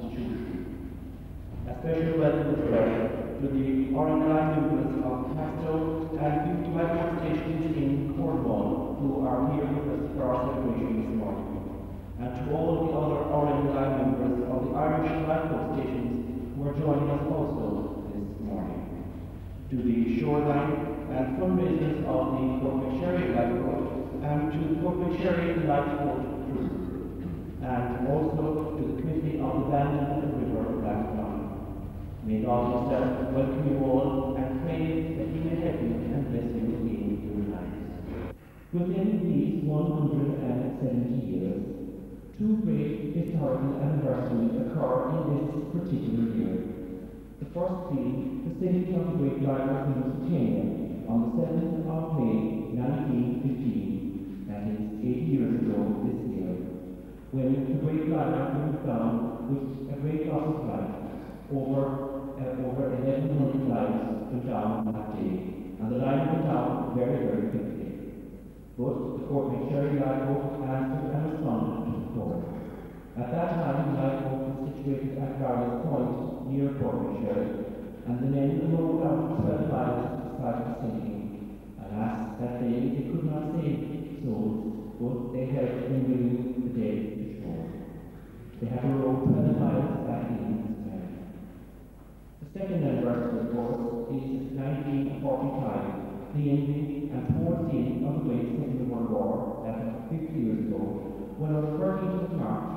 A special welcome as well to the RNLI members of Casto and 50 lifeboat stations in Cornwall who are here with us for our celebration this morning, and to all the other RNLI members of the Irish lifeboat stations who are joining us also this morning, to the shoreline and fundraisers of the Courtmacsherry Lifeboat and to the Courtmacsherry Lifeboat crew, and also to the committee of the Bandon River Lifeboat. May God himself welcome you all and pray that he may help you and bless you in your lives. Within these 170 years, 2 great historical anniversaries occur in this particular year. The first being the sailing of the Great Liner from Lusitania on the 7th of May 1915, that is 80 years ago this year, when the Great Liner moved down with a great loss of life. Over 1,100 lives went down that day, and the line went down very, very quickly. But the Courtmacsherry Lifeboat answered and responded to the call. At that time, the lifeboat was situated at Garlick Point, near Courtmacsherry, and the men rowed out 12 miles to the side of sinking. Alas, that day they could not save souls, but they helped in bringing the dead to shore. They had to row 12 miles back in. The second anniversary, of course, is 1945, the ending and towards the end of the Great Second World War, that was 50 years ago, when on the 13th of March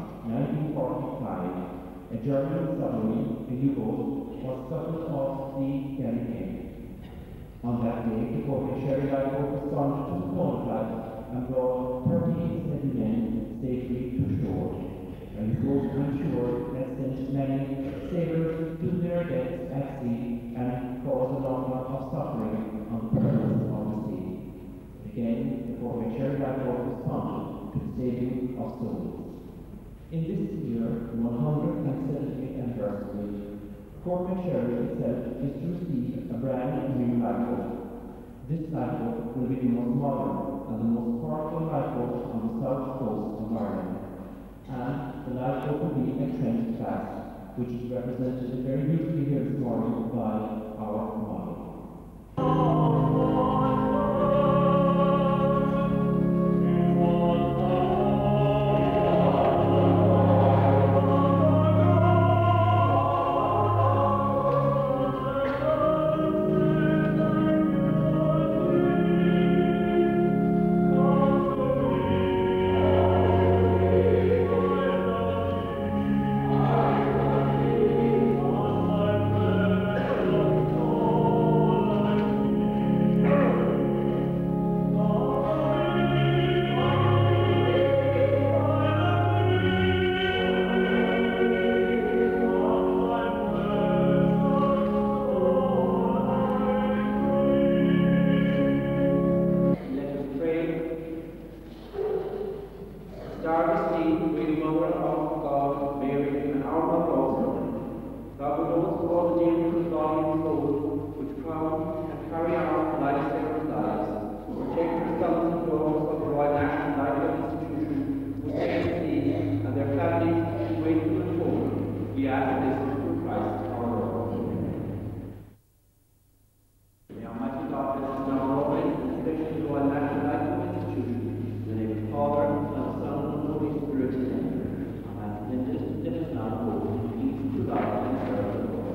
1945, a German submarine, the U-boat, was scuttled off the Gallipoli. On that day, the Courtmacsherry Lifeboat responded to the call flight and brought 37 men safely to shore. And it goes to ensure that many sailors to their deaths at sea and cause a long run of suffering on the perils of the sea. Again, the Courtmacsherry Lifeboat responded to the saving of souls. In this year, 170th anniversary, Courtmacsherry itself is to receive a brand new lifeboat. This lifeboat will be the most modern and the most powerful lifeboat on the south coast of Ireland. And the lifeboat will be a Trent class, which is represented very beautifully here this morning by our model. Oh, attention to the Royal National Lifeboat Institution, in the name of the Father, and the Son, and the Holy Spirit. Amen. Let us now go in peace to God and serve the Lord.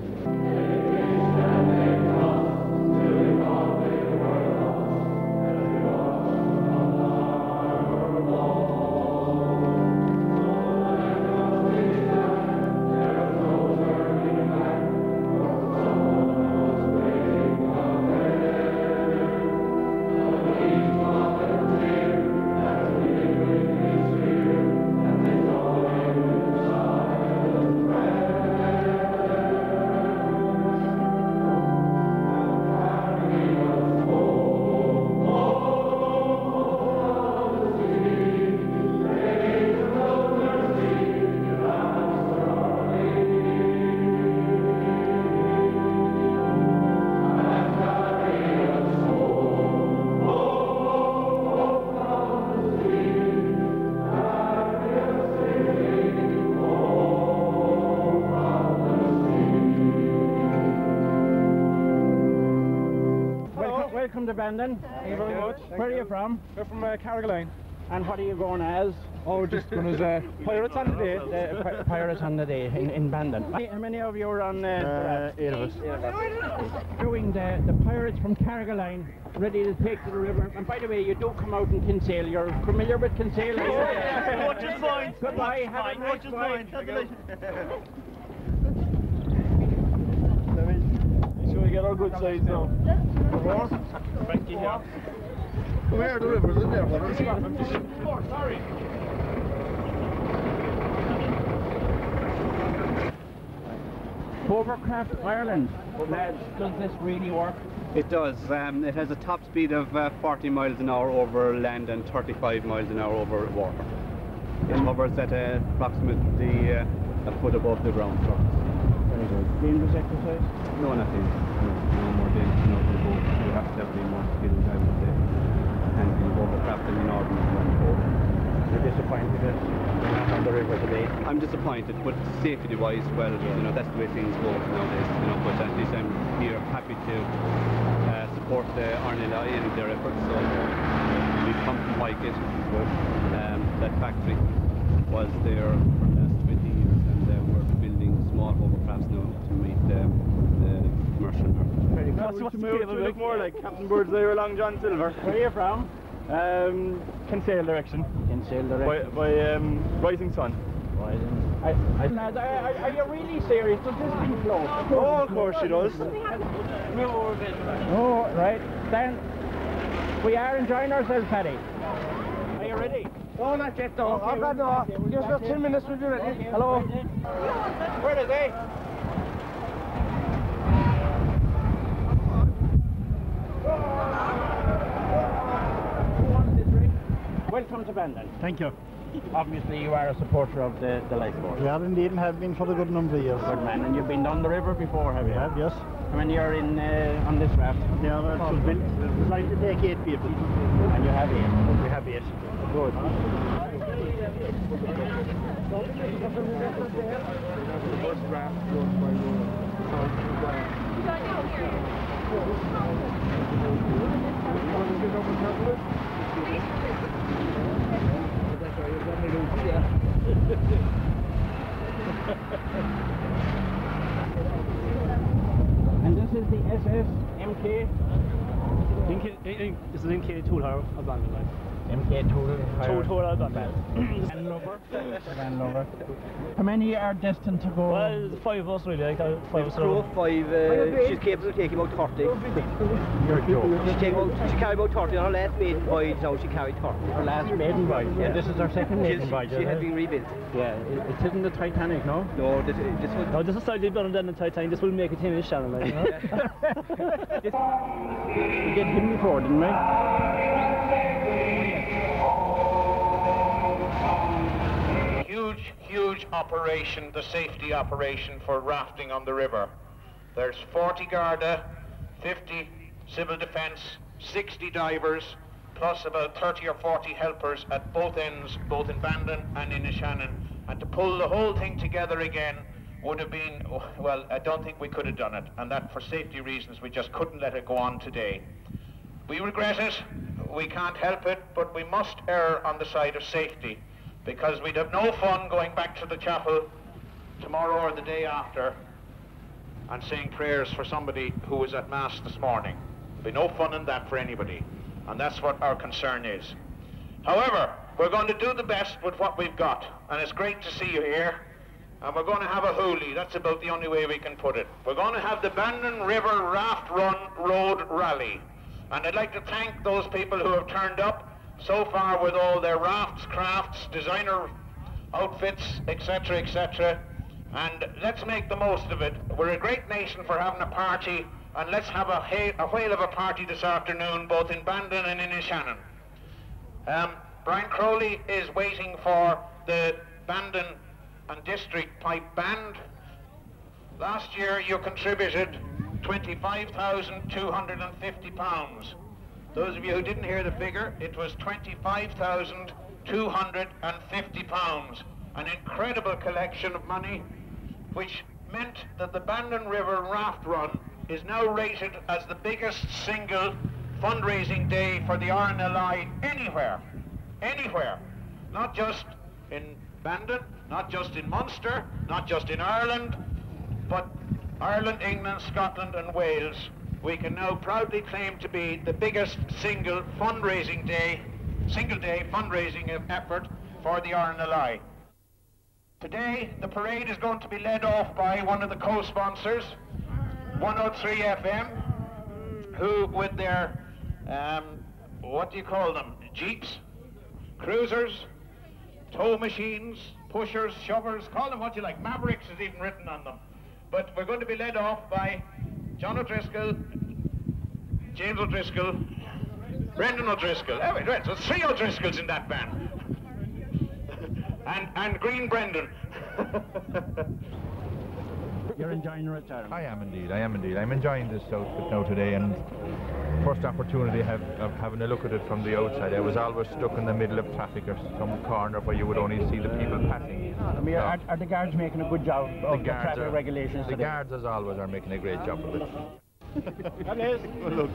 Welcome to Bandon. Thank you very much. Where are you from? We're from Carrigaline. And what are you going as? Oh, just going as pirates on the day. Pirates on the day in Bandon. How many of you are on? 8 of us. Doing the pirates from Carrigaline, ready to take to the river. And by the way, you do come out in Kinsale. You're familiar with Kinsale? Much is fine. Goodbye. Have a nice fine. Shall we get our good sides now? Thank you. Come here, the river's in there. Sorry. Hovercraft Ireland, lads, does this really work? It does. It has a top speed of 40 miles an hour over land and 35 miles an hour over water. It hovers at approximately a foot above the ground surface. Very good. Dangerous exercise? No, not dangerous. No more dangerous than over the boat. You have to be more skilled, I would say, handling hovercraft than in ordinary boat. You're disappointed that you're not on the river today? I'm disappointed, but safety-wise, well, you know, that's the way things go nowadays. You know, but at least I'm here, happy to support the RNLI and their efforts. So we've come from Highgate. That factory was there for the last 20 years, and we're building small hovercrafts now to meet the commercial market. Very good. What's the look more like Captain Birdseye or Long John Silver. Where are you from? Kinsale direction. Kinsale direction. By Rising Sun. Lads, are you really serious? Does this thing float? Oh, of course she does. Oh, right. Then we are enjoying ourselves, Paddy. Are you ready? No, not yet though. Okay, no. Give us 10 minutes, we'll be ready. Hello. Where are they? Welcome to Bandon. Thank you. Obviously you are a supporter of the lifeboat. We are indeed and have been for a good number of years. Good man. And you've been down the river before, have you? We have, yes. How many are in on this raft? Yeah, well, we'd like to take 8 people. And you have 8? We have 8. Good. And this is the SS MK? This is MK Tool Hire of Bandon. MK Tool Hire? Tool Hire of Bandon. Landlover. How many are destined to go? Well, 5 of us really, like 5 of us. Crew of 5, she's capable of taking about 30. You're joking. She carried about 30 on her last maiden voyage, now she carried 30. Her last maiden voyage? Yeah. This is her second maiden voyage. She had been rebuilt. Yeah, it isn't the Titanic, no? No, this was... No, this is slightly better than the Titanic, this will make it 10 inch channel, like, you know? We did him before, didn't we? Huge operation, the safety operation for rafting on the river. There's 40 Garda, 50 civil defence, 60 divers, plus about 30 or 40 helpers at both ends, both in Bandon and in Ishannon. And to pull the whole thing together again would have been, well, I don't think we could have done it. And that for safety reasons, we just couldn't let it go on today. We regret it, we can't help it, but we must err on the side of safety, because we'd have no fun going back to the chapel tomorrow or the day after and saying prayers for somebody who was at Mass this morning. There'll be no fun in that for anybody, and that's what our concern is. However, we're going to do the best with what we've got, and it's great to see you here, and we're going to have a hoolie. That's about the only way we can put it. We're going to have the Bandon River Raft Run Road Rally, and I'd like to thank those people who have turned up so far with all their rafts, crafts, designer outfits, etc., etc., and let's make the most of it. We're a great nation for having a party, and let's have a whale of a party this afternoon, both in Bandon and in Shannon. Brian Crowley is waiting for the Bandon and District Pipe Band. Last year you contributed £25,250. Those of you who didn't hear the figure, it was £25,250. An incredible collection of money, which meant that the Bandon River Raft Run is now rated as the biggest single fundraising day for the RNLI anywhere. Anywhere. Not just in Bandon, not just in Munster, not just in Ireland, but Ireland, England, Scotland and Wales. We can now proudly claim to be the biggest single day fundraising effort for the RNLI. Today, the parade is going to be led off by one of the co-sponsors, 103 FM, who with their, what do you call them, jeeps, cruisers, tow machines, pushers, shovers, call them what you like, Mavericks is even written on them. But we're going to be led off by John O'Driscoll, James O'Driscoll, Brendan O'Driscoll. Oh, wait, so 3 O'Driscolls in that band. and Green Brendan. You're enjoying your return? I am indeed. I'm enjoying this outfit now today, and first opportunity of having a look at it from the outside. I was always stuck in the middle of traffic or some corner where you would only see the people passing. I mean, are the guards making a good job of the traffic regulations today? The guards, as always, are making a great job of it. That is. Well, look.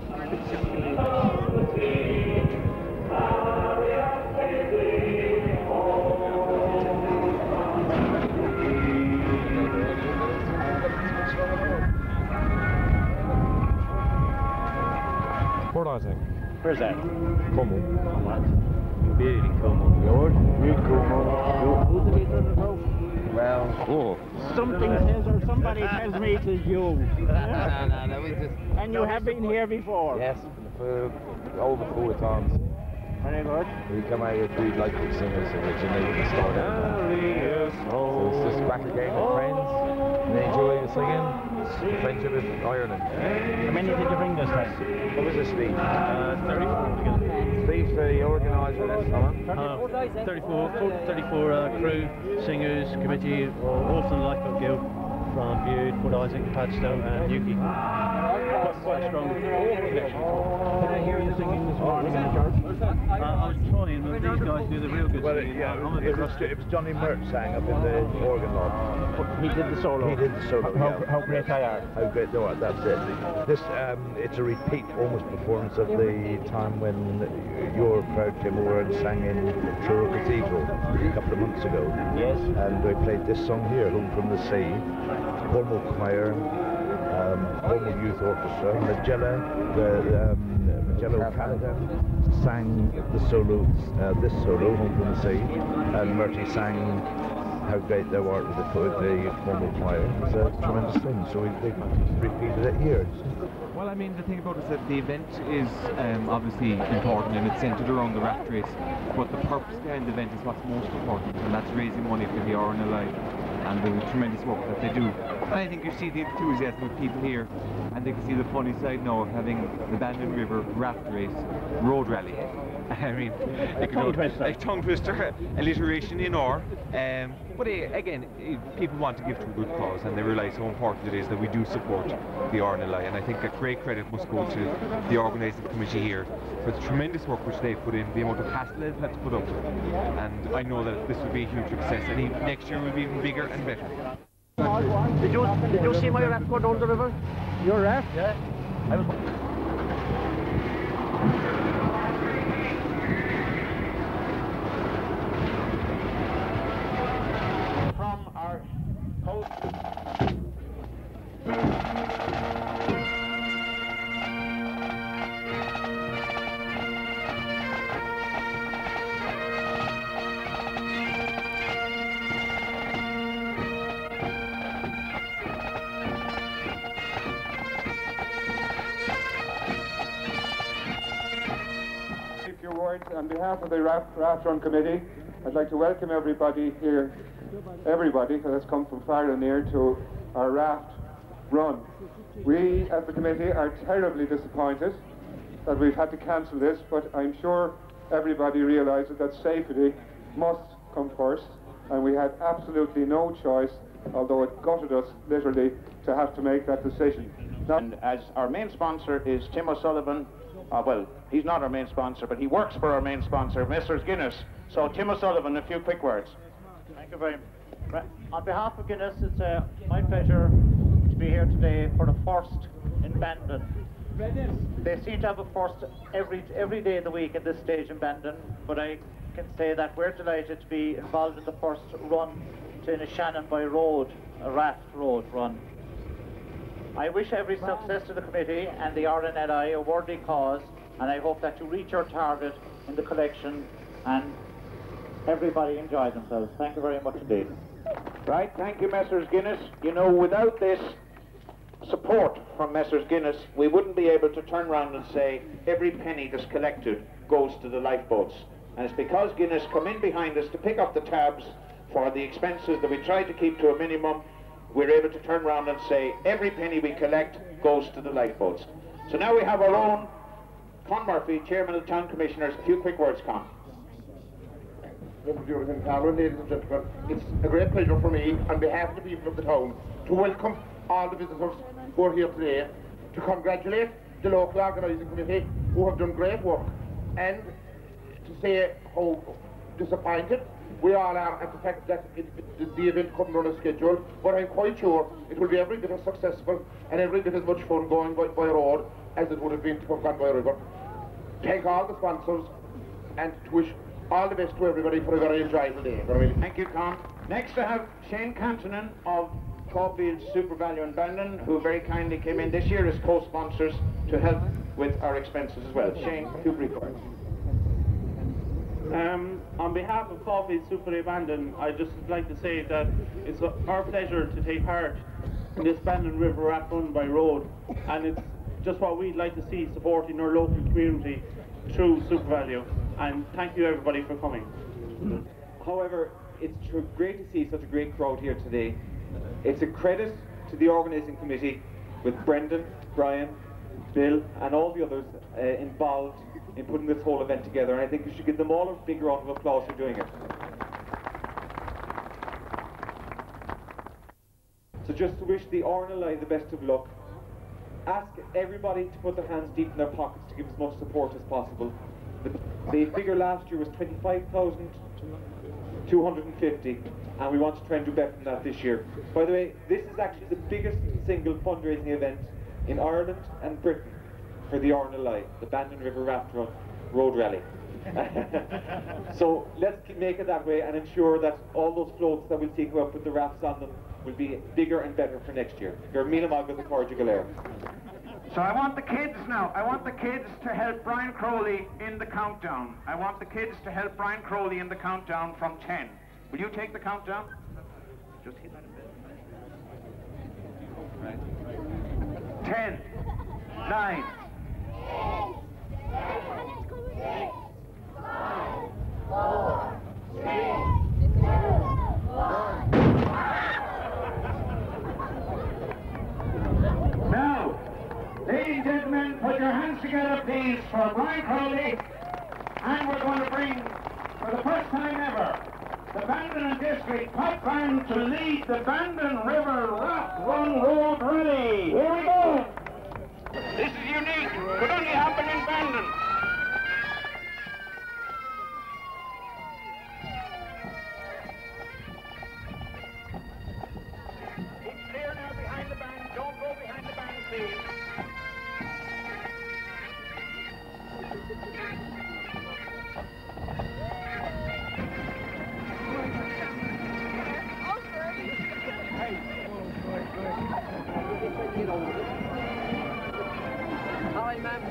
Where's that? Como. What? Really Como. Yours? You Como. Who's the leader of the group? Well, something says, or somebody tells me it is you. No, we just... And you have been here before? Yes, for over 4 times. Very good. We come out here to like the singers originally with the start. So it's just back again with friends, and they enjoy the singing, the friendship with Ireland. How many did you bring this time? What was this, Steve? 34 together. Steve's the organiser of this, Alan? 34 crew, singers, committee, often like you from Bude, Wood Isaac, Padstow and Newquay. Quite a strong connection. Did I hear you singing this morning in the church? I was trying, but these guys do the real good singing. Yeah, it was Johnny Mert sang up in the organ loft. He did the solo? He did the solo, How great they are? How great they are, that's it. This, it's a repeat, almost, performance of the time when your crowd came over and sang in Truro Cathedral a couple of months ago. Yes. And we played this song here, Home from the Sea. Cornwall Choir, Cornwall Youth Orchestra, Magello Canada sang the solo, this solo, Home from the Sea, and Murty sang How Great Thou Art with the Cornwall Choir. It was a tremendous thing, so we repeated it here. Well, I mean, the thing about it is that the event is obviously important and it's centred around the raft race, but the purpose behind the event is what's most important, and that's raising money for the RNLI and the tremendous work that they do. And I think you see the enthusiasm of people here, and they can see the funny side now of having the Bandon River Raft Race Road Rally. I mean, a tongue twister, alliteration in or. But again, people want to give to a good cause, and they realise how important it is that we do support the RNLI. And I think a great credit must go to the organising committee here for the tremendous work which they've put in, the amount of hassle they've had to put up. And I know that this will be a huge success, and next year will be even bigger and better. Did you see my raft go down the river? Your raft? Yeah. few words on behalf of the Raft Run Committee. I'd like to welcome everybody here, everybody who has come from far and near to our Raft Run. We, as the committee, are terribly disappointed that we've had to cancel this, but I'm sure everybody realises that safety must come first, and we had absolutely no choice, although it gutted us literally to have to make that decision. And as our main sponsor is Tim O'Sullivan, well, he's not our main sponsor, but he works for our main sponsor, Messrs Guinness. So Tim O'Sullivan, a few quick words. Thank you very much. On behalf of Guinness, it's my pleasure to be here today for the first in Bandon. They seem to have a first every day of the week at this stage in Bandon, but I can say that we're delighted to be involved in the first run to Inishannon by road, a raft road run. I wish every success to the committee and the RNLI, a worthy cause, and I hope that you reach your target in the collection and everybody enjoy themselves. Thank you very much indeed. Right, thank you, Messrs Guinness. You know, without this support from Messrs Guinness, we wouldn't be able to turn around and say every penny that's collected goes to the lifeboats. And it's because Guinness come in behind us to pick up the tabs for the expenses that we try to keep to a minimum. We're able to turn around and say every penny we collect goes to the lifeboats. So now we have our own Con Murphy, Chairman of the Town Commissioners. A few quick words, Con. Ladies and gentlemen, it's a great pleasure for me, on behalf of the people of the town, to welcome all the visitors who are here today, to congratulate the local organising committee who have done great work, and to say how disappointed we all are at the fact that the event couldn't run as scheduled, but I'm quite sure it will be every bit as successful and every bit as much fun going by road as it would have been to have gone by river. Thank all the sponsors and to wish all the best to everybody for a very enjoyable day. Thank you, Con. Next I have Shane Cantonin of Caulfield Super Value in Bandon, who very kindly came in this year as co-sponsors to help with our expenses as well. Shane, a few brief words. On behalf of Caulfield Super Bandon, I'd just like to say that it's our pleasure to take part in this Bandon River Raft Run by road, and it's just what we'd like to see supporting our local community through Super Value. And thank you everybody for coming. However, it's great to see such a great crowd here today. It's a credit to the organising committee with Brendan, Brian, Bill and all the others involved in putting this whole event together, and I think we should give them all a big round of applause for doing it. So just to wish the RNLI the best of luck, ask everybody to put their hands deep in their pockets to give as much support as possible. The figure last year was 25,250, and we want to try and do better than that this year. By the way, this is actually the biggest single fundraising event in Ireland and Britain for the RNLI, the Bandon River Raft Run Road Rally. So let's make it that way and ensure that all those floats that we'll take up with the rafts on them will be bigger and better for next year. So I want the kids now. I want the kids to help Brian Crowley in the countdown. I want the kids to help Brian Crowley in the countdown from 10. Will you take the countdown? Just hit that a bit. Right. 10, 9, 8, 7, 6, 5, 4, 3, 2, 1. Now, ladies and gentlemen, put your hands together, please, for Brian Crowley. And we're going to bring, for the first time ever, the Bandon and District Pipe Band to lead the Bandon River Raft Run Road Rally. Here we go. This is unique. Could only happen in Bandon. Keep clear now behind the band. Don't go behind the band, please. Hi, ma'am.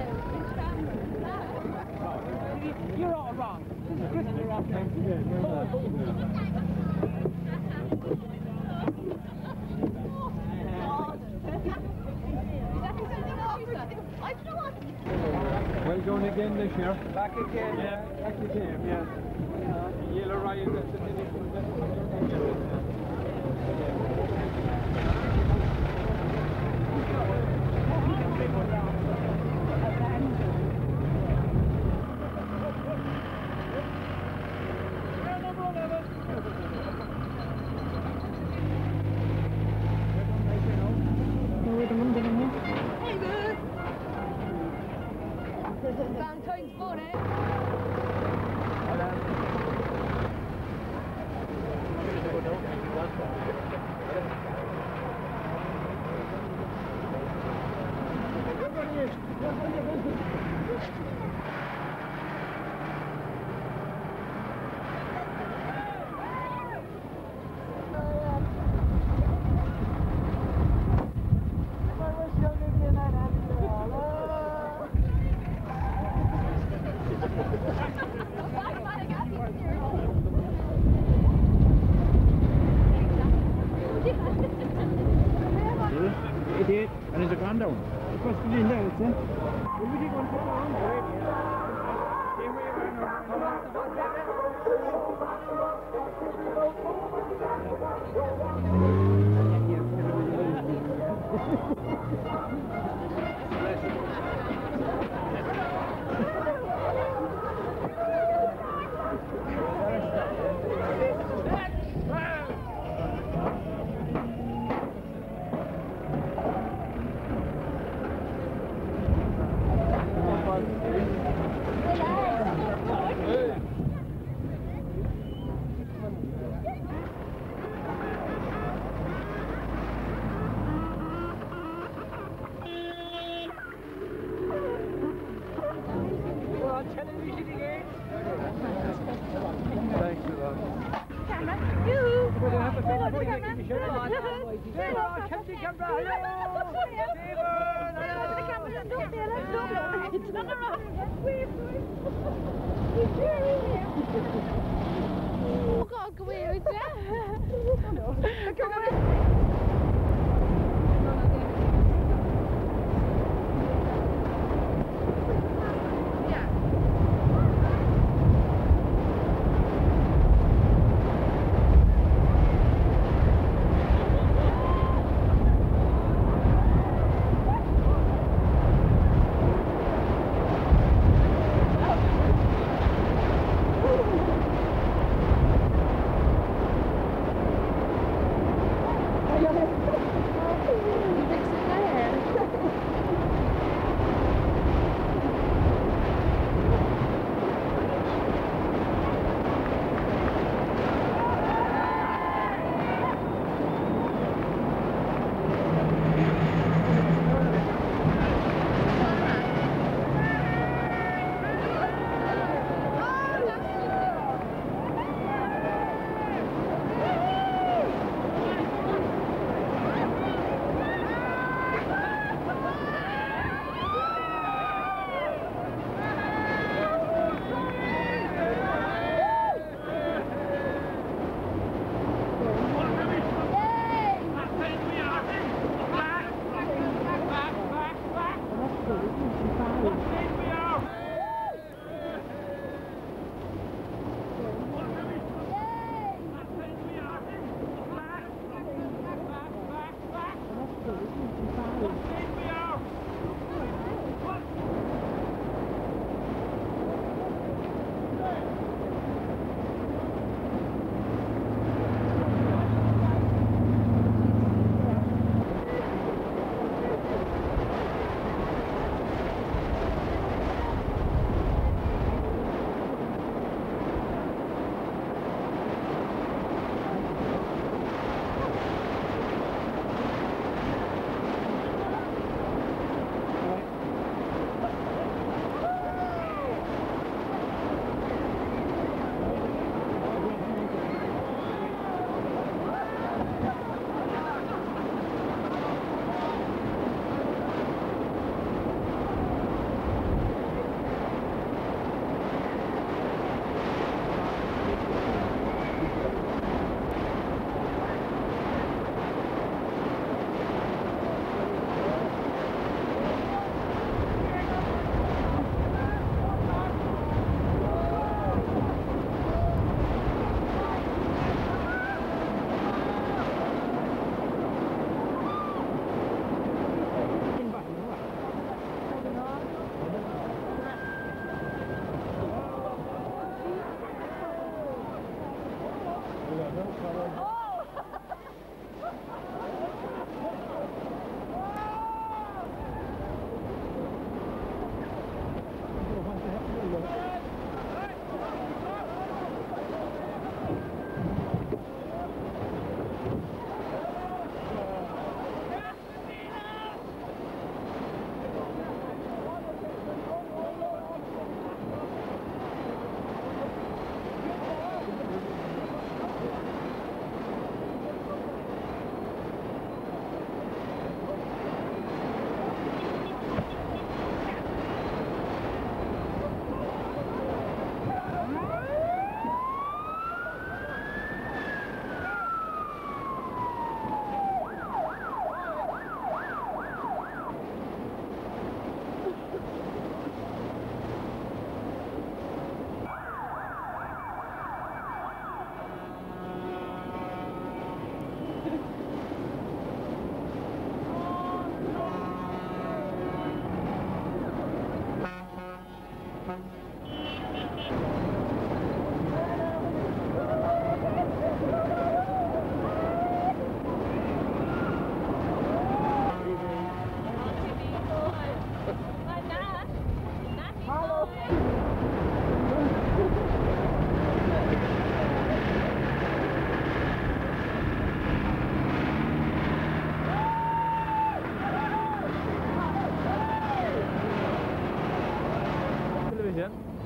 You're all wrong. This is Christopher up there. Well done again this year. Back again. Yeah, back again. Yeah. You'll arrive at the finish. Valentine's Day, eh? Idiot, and is it gone down? It must be in there, it's in. Will we take one for on the radio? Oh God, come here, it's there. Come on.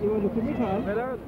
You want to look at me, Carl?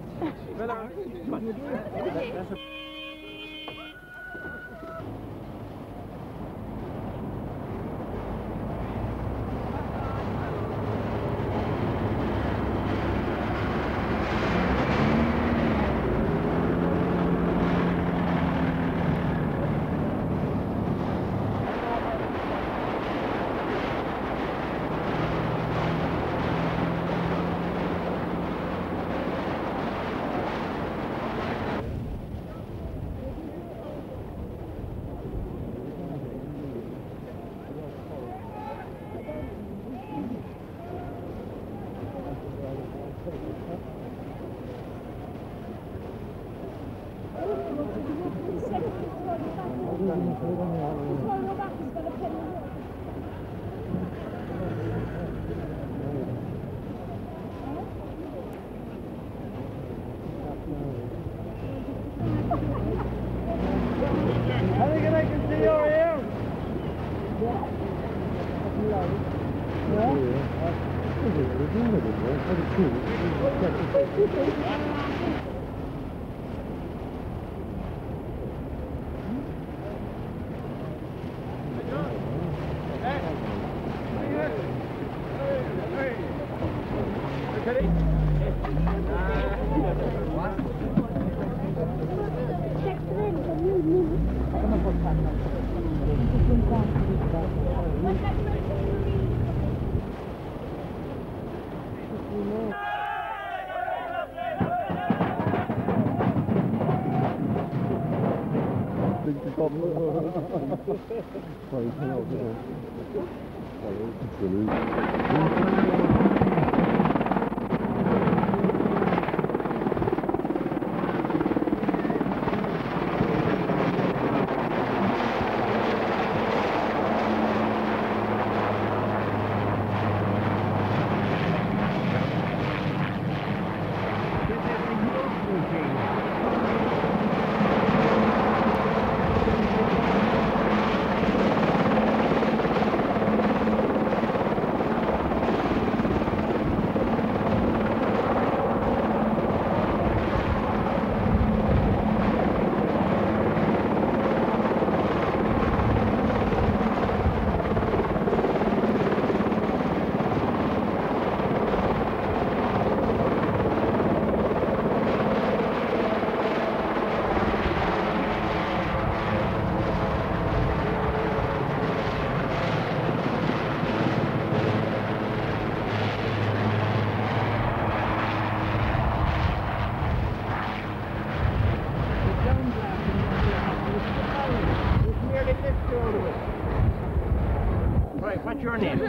Right, what's your name?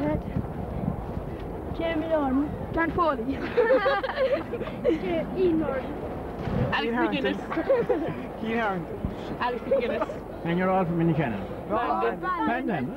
Jamie Norman. John Foley. Ian Norton. Alex McGuinness. Keane Harrington. Alex McGuinness. And you're all from Inishannon? Bandon.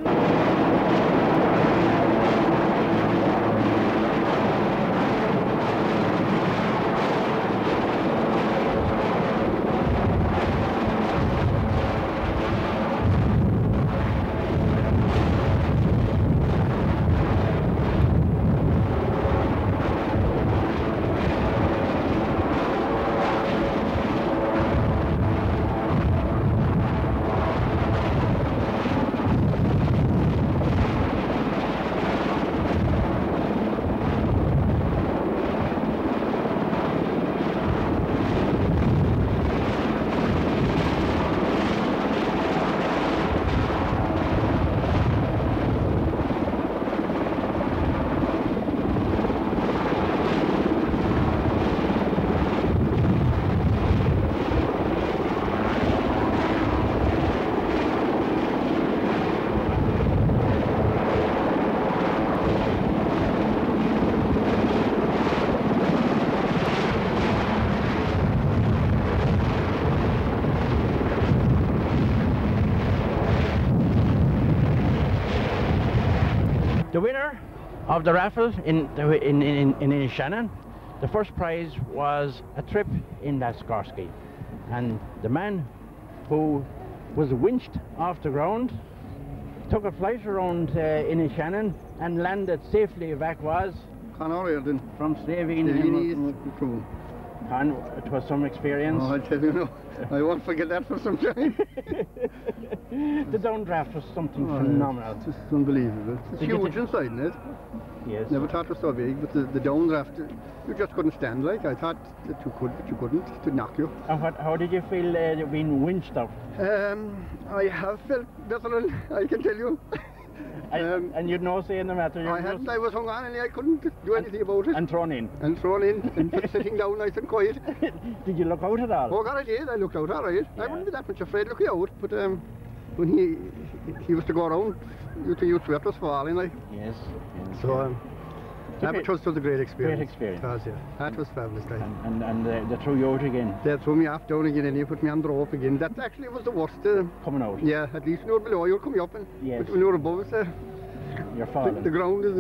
The winner of the raffle in Inishannon, the first prize was a trip in Lascarsky, and the man who was winched off the ground took a flight around Inishannon and landed safely, Vac was Conor Airden. From Slavine East. True. And it was some experience. Oh, I tell you no, I won't forget that for some time. The downdraft was something phenomenal. It's just unbelievable. It's huge inside, isn't it? Yes. Never thought it was so big, but the downdraft, you just couldn't stand. Like I thought that you could, but you couldn't. To knock you. And how did you feel being winched out? I have felt better than I can tell you. And you'd no say in the matter. I hadn't. I was hung on and I couldn't do anything about it. And thrown in. And thrown in and sitting down nice and quiet. Did you look out at all? Oh God, I did. I looked out all right. Yeah. I wouldn't be that much afraid looking out, but when he was to go around, you sweat was falling like. Yes. So that was a great experience. Great experience. It was, yeah. That was fabulous. And they threw you out again. They threw me off down again and you put me on the rope again. That actually was the worst. Coming out. Yeah, at least when you were below, you were coming up, and but when you were above, you're falling. The ground is.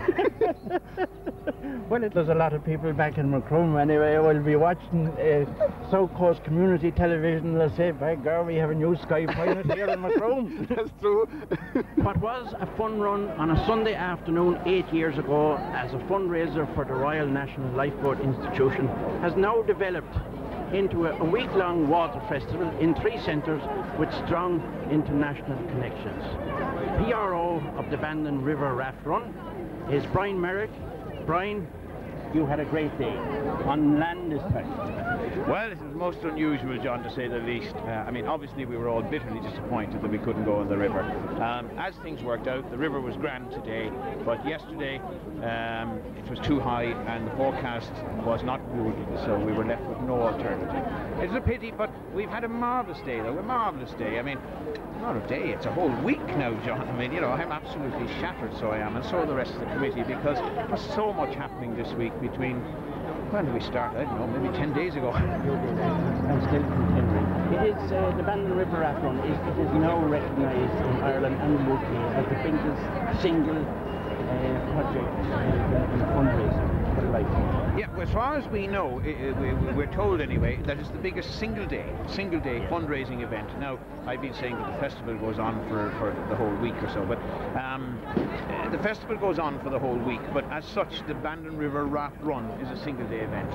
Well, there's a lot of people back in Macroom anyway. We'll be watching South Coast Community Television. They'll say, by God, we have a new Sky Pilot here in Macroom. That's true. What was a fun run on a Sunday afternoon 8 years ago as a fundraiser for the Royal National Lifeboat Institution has now developed into a week-long water festival in 3 centres with strong international connections. PRO of the Bandon River Raft Run is Brian Merrick. Brian, you had a great day on land this time. Well, it was most unusual, John, to say the least. I mean, obviously we were all bitterly disappointed that we couldn't go on the river. As things worked out, the river was grand today, but yesterday it was too high and the forecast was not good, so we were left with no alternative. It's a pity, but we've had a marvellous day, though, a marvellous day. I mean, not a day, it's a whole week now, John. I mean, you know, I'm absolutely shattered, so I am, and so are the rest of the committee, because there's so much happening this week between, when did we start? I don't know, maybe 10 days ago. And still continuing. It is, the Bandon River Raft Run it is now recognised in Ireland and the UK as the biggest single project in fundraising for the lifetime. Yeah, well, as far as we know, we're told anyway, that it's the biggest single day fundraising event. Now, I've been saying that the festival goes on for the whole week or so, but the festival goes on for the whole week, but as such, the Bandon River Raft Run is a single day event,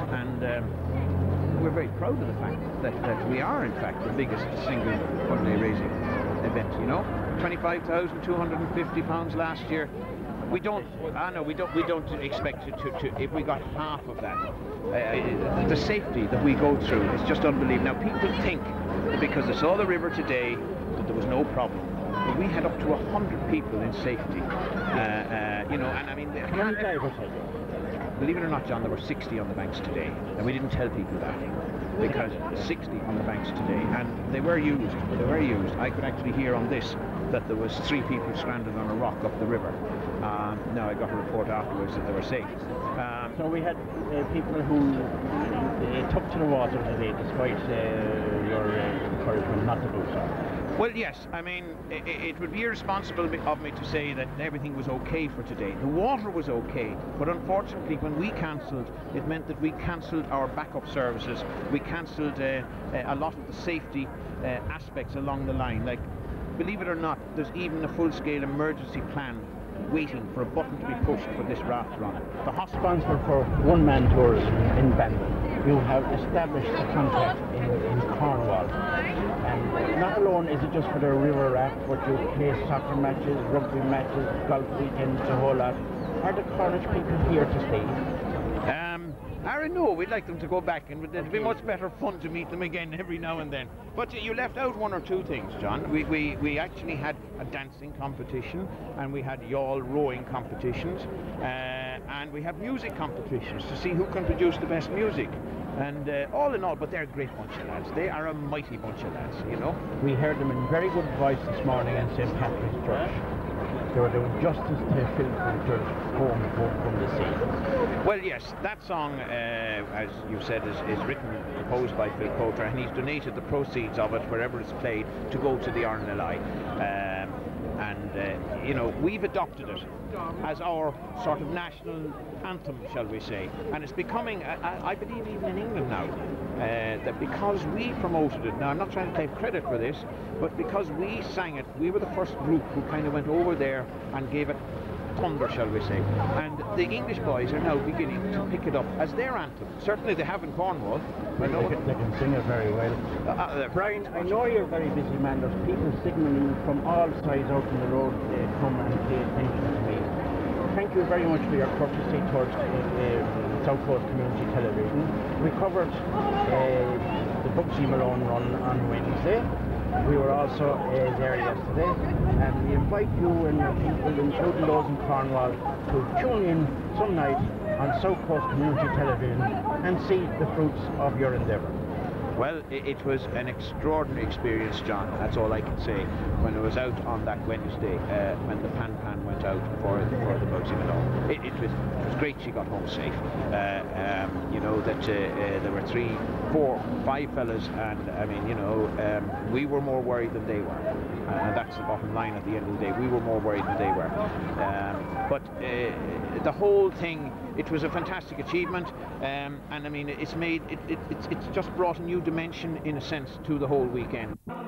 and we're very proud of the fact that we are, in fact, the biggest single fundraising event, you know. £25,250 last year. We don't expect it to, if we got half of that. The safety that we go through is just unbelievable. Now, people think that because they saw the river today that there was no problem. But we had up to 100 people in safety. You know, and I mean, believe it or not, John, there were 60 on the banks today. And we didn't tell people that, because 60 on the banks today. And they were used. I could actually hear on this that there was 3 people stranded on a rock up the river. Now I got a report afterwards that they were safe. So we had people who took to the water today despite your encouragement not to do so. Well, yes, I mean, it would be irresponsible of me to say that everything was okay for today. The water was okay, but unfortunately when we cancelled, it meant that we cancelled our backup services. We cancelled a lot of the safety aspects along the line. Like, believe it or not, there's even a full-scale emergency plan waiting for a button to be pushed for this raft run. The responsible for one-man tours in Bandon, you have established a contract in Cornwall. And not alone is it just for the river raft, but you play soccer matches, rugby matches, golf weekends, the whole lot. Are the Cornish people here to stay? Aaron, no, we'd like them to go back, and it'd be much better fun to meet them again every now and then. But you left out 1 or 2 things, John. We actually had a dancing competition, and we had yawl rowing competitions, and we have music competitions to see who can produce the best music. And all in all, but they're a great bunch of lads. They are a mighty bunch of lads, you know. We heard them in very good voice this morning in St. Patrick's Church. They were doing justice to Phil Coulter's Home from the Sea. Well, yes, that song, as you said, is written, composed by Phil Coulter, and he's donated the proceeds of it, wherever it's played, to go to the RNLI. You know, we've adopted it as our sort of national anthem, shall we say, and it's becoming, I believe even in England now, that because we promoted it, now I'm not trying to take credit for this, but because we sang it, we were the first group who kind of went over there and gave it thunder, shall we say. And the English boys are now beginning to pick it up as their anthem. Certainly they have in Cornwall. They can sing it very well. Brian, I know you're a very busy man. There's people signalling from all sides out on the road come and pay attention to me. Thank you very much for your courtesy towards South Coast Community Television. We covered the Bugsy Malone run on Wednesday. We were also there yesterday, and we invite you and your people, including those in Cornwall, to tune in some night on South Coast Community Television and see the fruits of your endeavour. Well, it was an extraordinary experience, John. That's all I can say. When I was out on that Wednesday, when the Pan went out for the Bugsy Malone, it was great. She got home safe. You know that there were 3, 4, 5 fellas, and I mean, you know, we were more worried than they were, and that's the bottom line. At the end of the day, we were more worried than they were. But the whole thing, it was a fantastic achievement, and I mean, it's just brought a new dimension, in a sense, to the whole weekend.